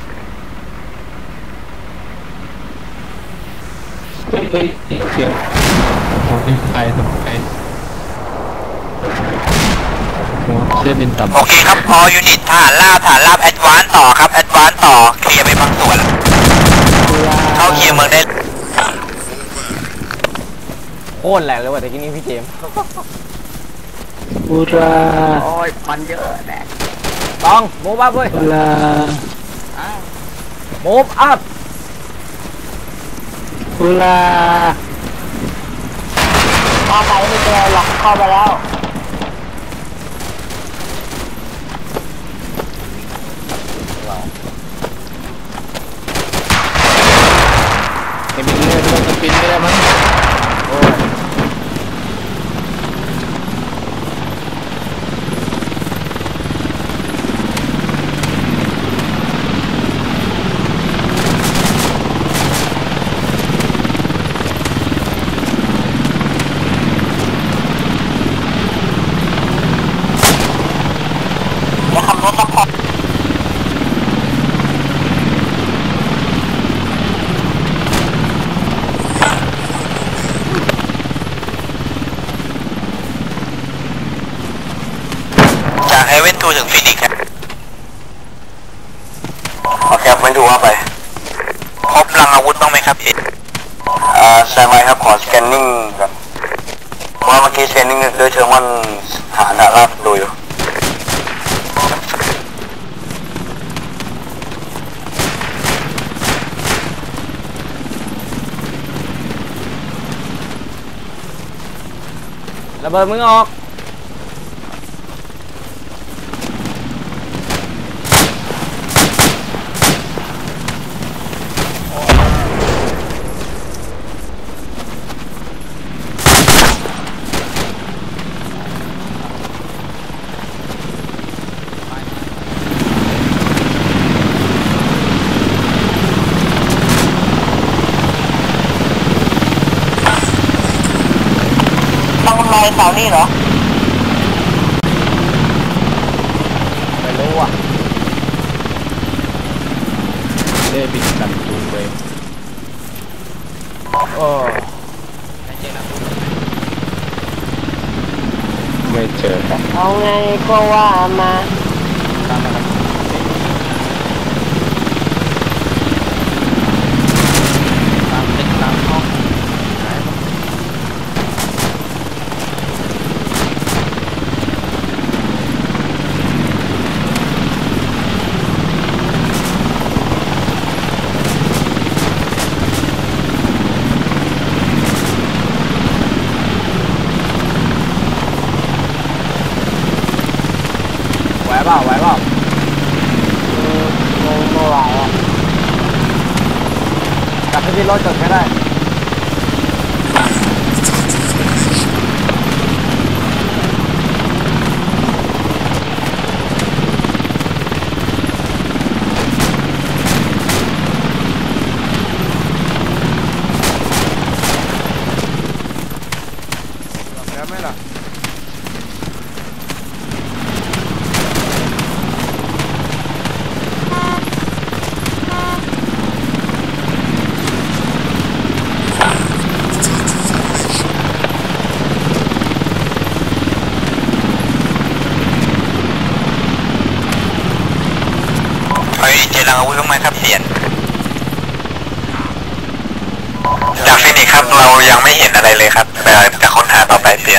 เสียงไอ้ตรงไอ้เส้นดินต่ำ
โอเคครับพอยูนิตฐานราบแอดวานต่อครับแอดวานต่อเคลียร์ไปบางส่วนเข้าเคลียร์เมืองได้
โคตรแหลกเลยว่ะแต่กี้นี้พี่เจม
อุราโอ้ยมันเยอะแหละ
ต้องมูฟอัพเว้ยมูฟอัพ
อุรา
เข้าไปไม่เจอหรอกเข้าไปแล้ว
ไอ้บินเลยต้องสปินไม่ได้มั้งโอ้ย
เฮเว่นทูถึงฟินิกส์ครับโอเคเว้นทูว่าไปพบลังอาวุธบ้างไหมครับพี่ใช่ไหมครับขอสแกนนิ่งครับเพราะเมื่อกี้สแกนนิ่งโดยเชิงวันหาหน้าราบดูอยู่
ระเบิดมึงออก
เสานี่เหรอ
ไม่รู้อ่ะ
เล่บินกันตูไปไม่เจอ
เอาไงก็ว่ามา
ตามตึกตามห้อง
ไหวเปล่า
ไม่ไหวอ่ะ
กลับไปที่รถจอดไม่ได้แล้วไหมล่ะ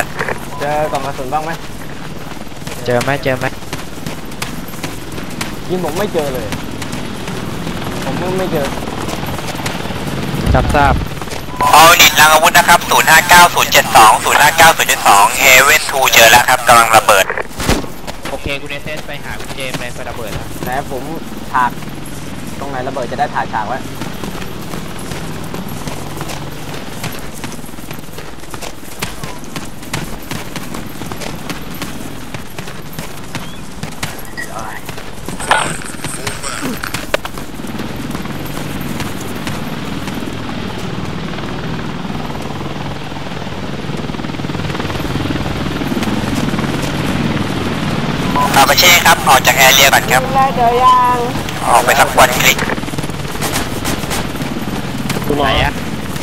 ยน
เจอกล่องกระสุนบ้างไหม
เจอไหม
ยิงผมไม่เจอเลย ผมไม่เจอ
รับทราบ
เอาหนิดลังอาวุธนะครับ059072 059072 Haven 2 เจอแล้วครับกำลังระเบิด
โอเคคุณเอเซไปหาคุณเจมส์เลยไประเบิดแล้ว
แต่ผมถากตรงไหนระเบิดจะได้ถากฉากไว้
อาเช่ครับออกจากแอเรียก่อนครับออกไปสักวันคลิก
อยู่ไหนอะ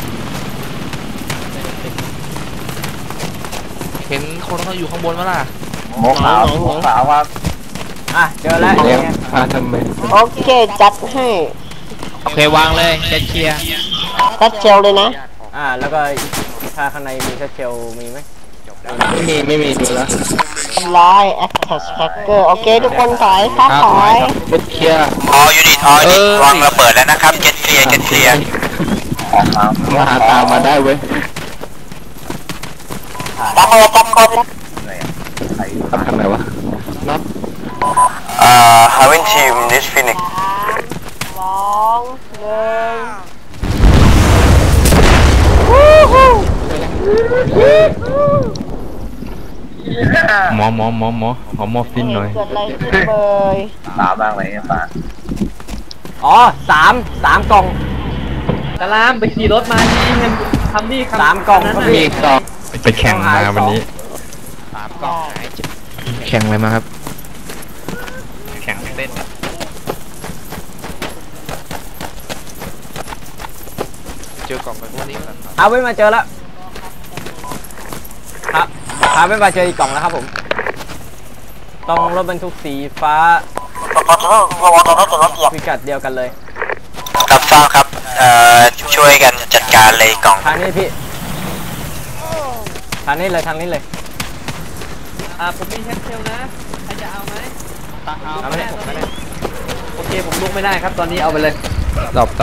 เห็นคนเขาอยู่ข้างบนมั้ยล่ะ
หมวกขาวครับ
เจอแล้ว
โอเคจัดให้
โอเควางเลยเจ็ดเคลียร์
ตัดเจลเลยนะ
แล้วก็ถ้าข้างในมีแค่เชลมีไหม
ไม่มีดูแล้ว
ไลน์แอคแท็กแฮกเกอร์โอเคทุกคนถอยครับถอย
เคลียร์
ออยูนิตวางระเบิดแล้วนะครับเก็ตเคลียร์
มาหาตามมาได้เว้ย
จับมือจับคน
ครับทางไหนวะ
Haven Team this Phoenix
2
หมอฟินหน่อย
เกิดอะไรขึ้นเลย
สาวบ้างอะไรเงี้ยป้า
สามกล่อง
ตะลามไปขี่รถมายิงกันทำนี่
3 กล่องครับพี่
ไปแข่งมาวันนี้
3 กล่องหายแข่งอะไรมาครับแข่งเต้นเจอกล่องไปพวกนี้กัน
เอาไว้มาเจอแล้วครับเอาไว้มาเจออีกกล่องแล้วครับผมต้องรถบรรทุกสีฟ้าพิกัดเดียวกันเลย
รับทราบครับช่วยกันจัดการเลยกล่อง
ทางนี้พี่ทางนี้เลย
ผมมีแคปเซลนะใครจะเอาไหม
เอาไม่ได้
โอเคผมลุกไม่ได้ครับตอนนี้เอาไปเลย
ตอบ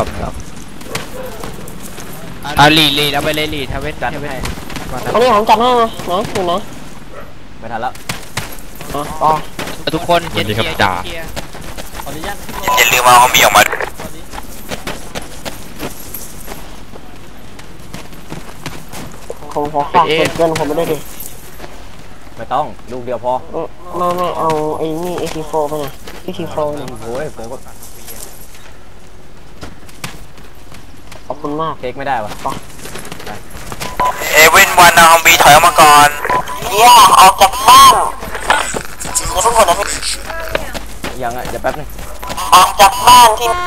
เอาลีดเอาไปเลยลีดทำเวท
จัดให้
อันนี้ผมจัดให้นะอยู่นะ
ไม่ทันแล้ว
ต่อ
ทุกคนเจ็ดเคลียร์
อย่าลืมเอาฮอมบี้ออกมา
ผมขอฝากเกินผมไม่ได้ดิ
ไม่ต้องลูกเดียวพอ
ไม่เอาไอ้นี่ AT4 ไปหน่อย AT4 หน่อย
โอ้ยผมก็
ขอบคุณมาก
เทคไม่ได้วะ
เอเวนวันเอาฮอมบี้ถอยออกมาก่อน
ออกจากบ้านอย่าเพิ่งกดนะพี่
ยังเดี๋ยวแป๊บนึง
ออกจากบ้านที่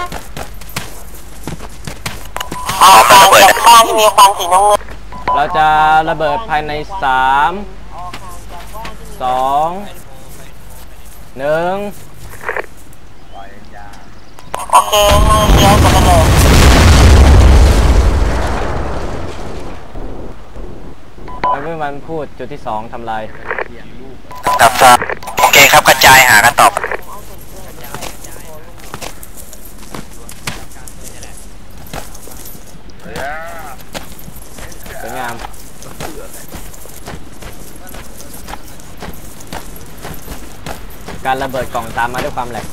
มีควันสีน้ำเงิน
เราจะระเบิดภายใน3 2 1
โอเคเลี้ยวกดกันเลย
เมื่อมันพูดจุดที่2ทำลาย
รับทราบโอเคครับกระจายหากันต่อ
สวยงามการระเบิดกล่องตามมาด้วยความแหลก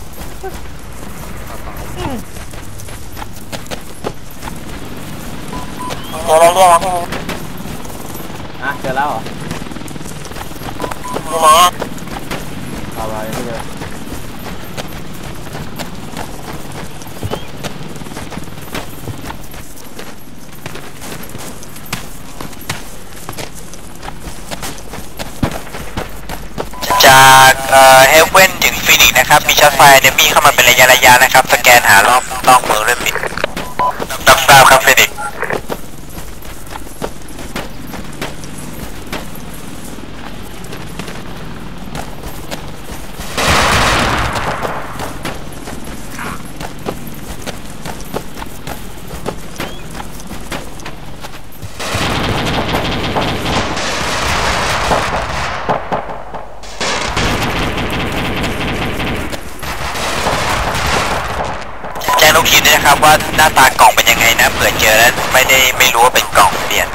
เดี๋ยวเราเรียกนะพี่
เจอแล้วเหรอ
อยู่ไหนอ่ะ
เอาไปไม่เจอ
จากเฮเว่นถึงฟินิกนะครับมีช็อตไฟเดมี่เข้ามาเป็นระยะนะครับสแกนหารอบนอกเมืองด้วยปิดรับทราบครับฟินิกนะครับว่าหน้าตากล่องเป็นยังไงนะเผื่อเจอแล้วไม่รู้ว่าเป็นกล่องเปลี่ยน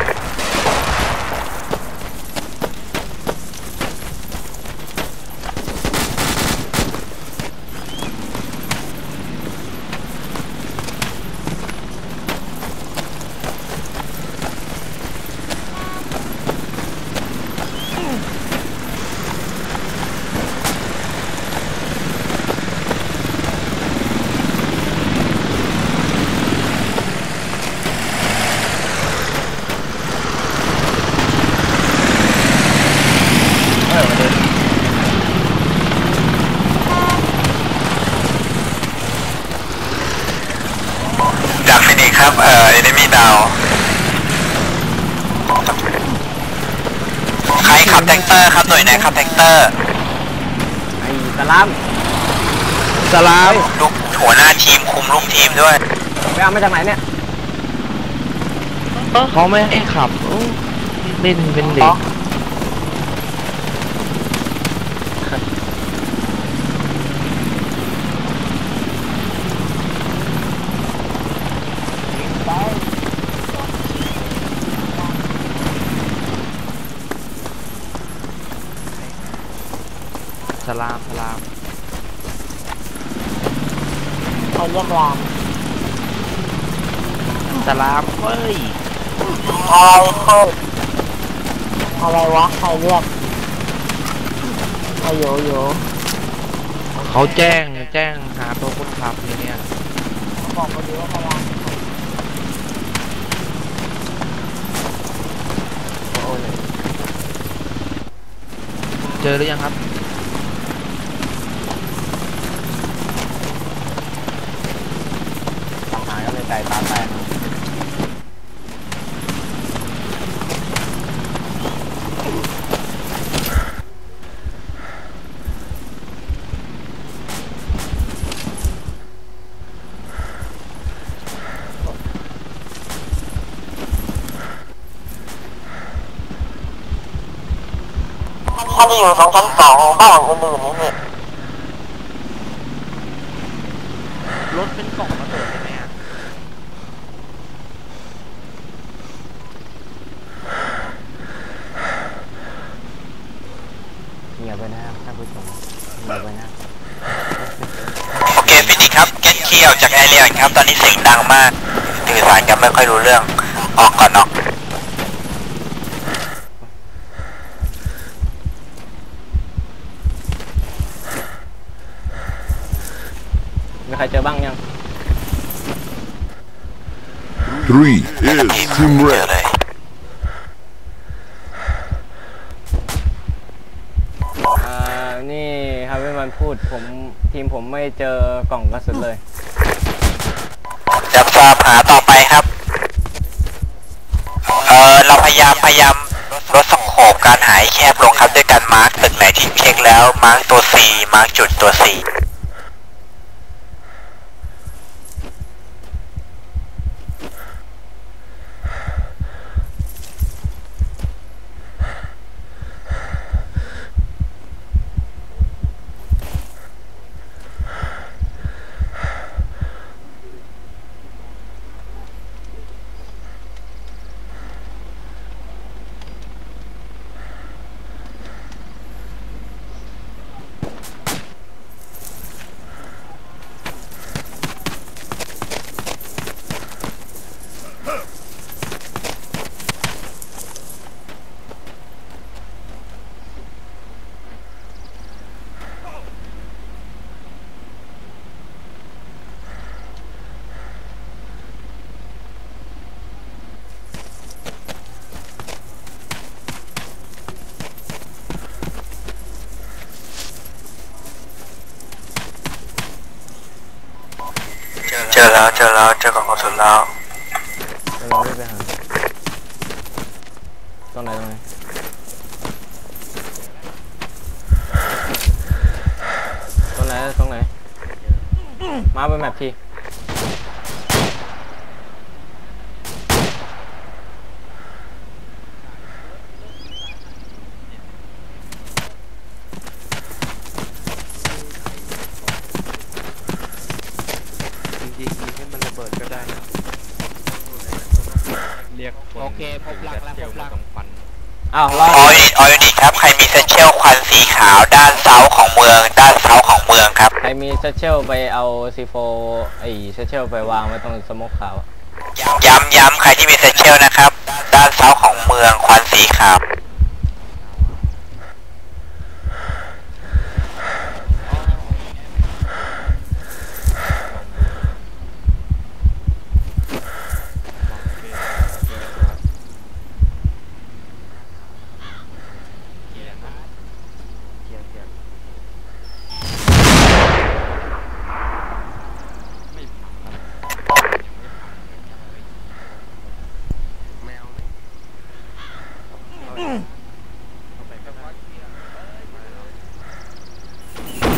จากฟินิกครับenemy down ใครขับแท็กเตอร์ครับหน่วยไหนขับแท็กเตอร์
ไอ้สลาม
ลูกหัวหน้าทีมคุมลูกทีมด้วย
ไปเอามาจากไหนเนี่ย
เขาไม่ให้ขับเล่นเป็นเด็กสลามเขาเรียกรามสลามเฮ้ย
อะไรวะใครเรียกอยู่
เขาแจ้งหาตัวคนขับเนี่ย
บอกมาดูว่าพลัง
เจอหรือยังครับ
หายก็เลยใจตาแตก
ถ้าจะอยู่ตรงชั้น2บ้านอื่นๆนี่เนี่ย
รถเป็นกล่องมาเปิดได้ไหมอ่ะ
เงียบไปนะครับท่านผู้ชมเงียบไปนะ
โอเคฟินิกครับเก็ตเคี่ยวจากแอเรียครับตอนนี้เสียงดังมากสื่อสารกันไม่ค่อยรู้เรื่องออกก่อนเนาะ
มีใครเจอบ้างยัง
3 is team red
นี่ครับเมื่อวันพูดทีมผมไม่เจอกล่องกระสุนเลย
จะหาต่อไปครับเราพยายามลดสโคปการหายแคบลงครับด้วยการมาร์กตึกไหนที่เช็คแล้วมาร์กตัว C มาร์กจุดตัว Cเจอกล่องกระสุนแล้ว
เราไม่ไปหาตรงไหนมาเป็นแมปที
ยิงให้มันระเบิด
เรียกคน
โอเคพบรักแล้วพบรัก
อ้าวรอ
ออยูนิตครับใครมีเซนเชลควันสีขาวด้านเซาของเมืองครับ
ใครมีเซเชลไปเอาซีโฟไอเซเชลไปวางไว้ตรงสโมกขาว
ย้ำใครที่มีเซนเชลนะครับด้านเซาของเมืองควันสีขาว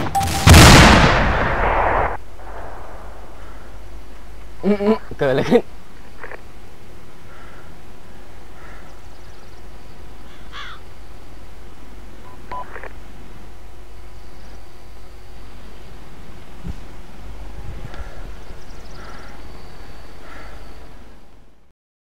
เกิดอะไรขึ้น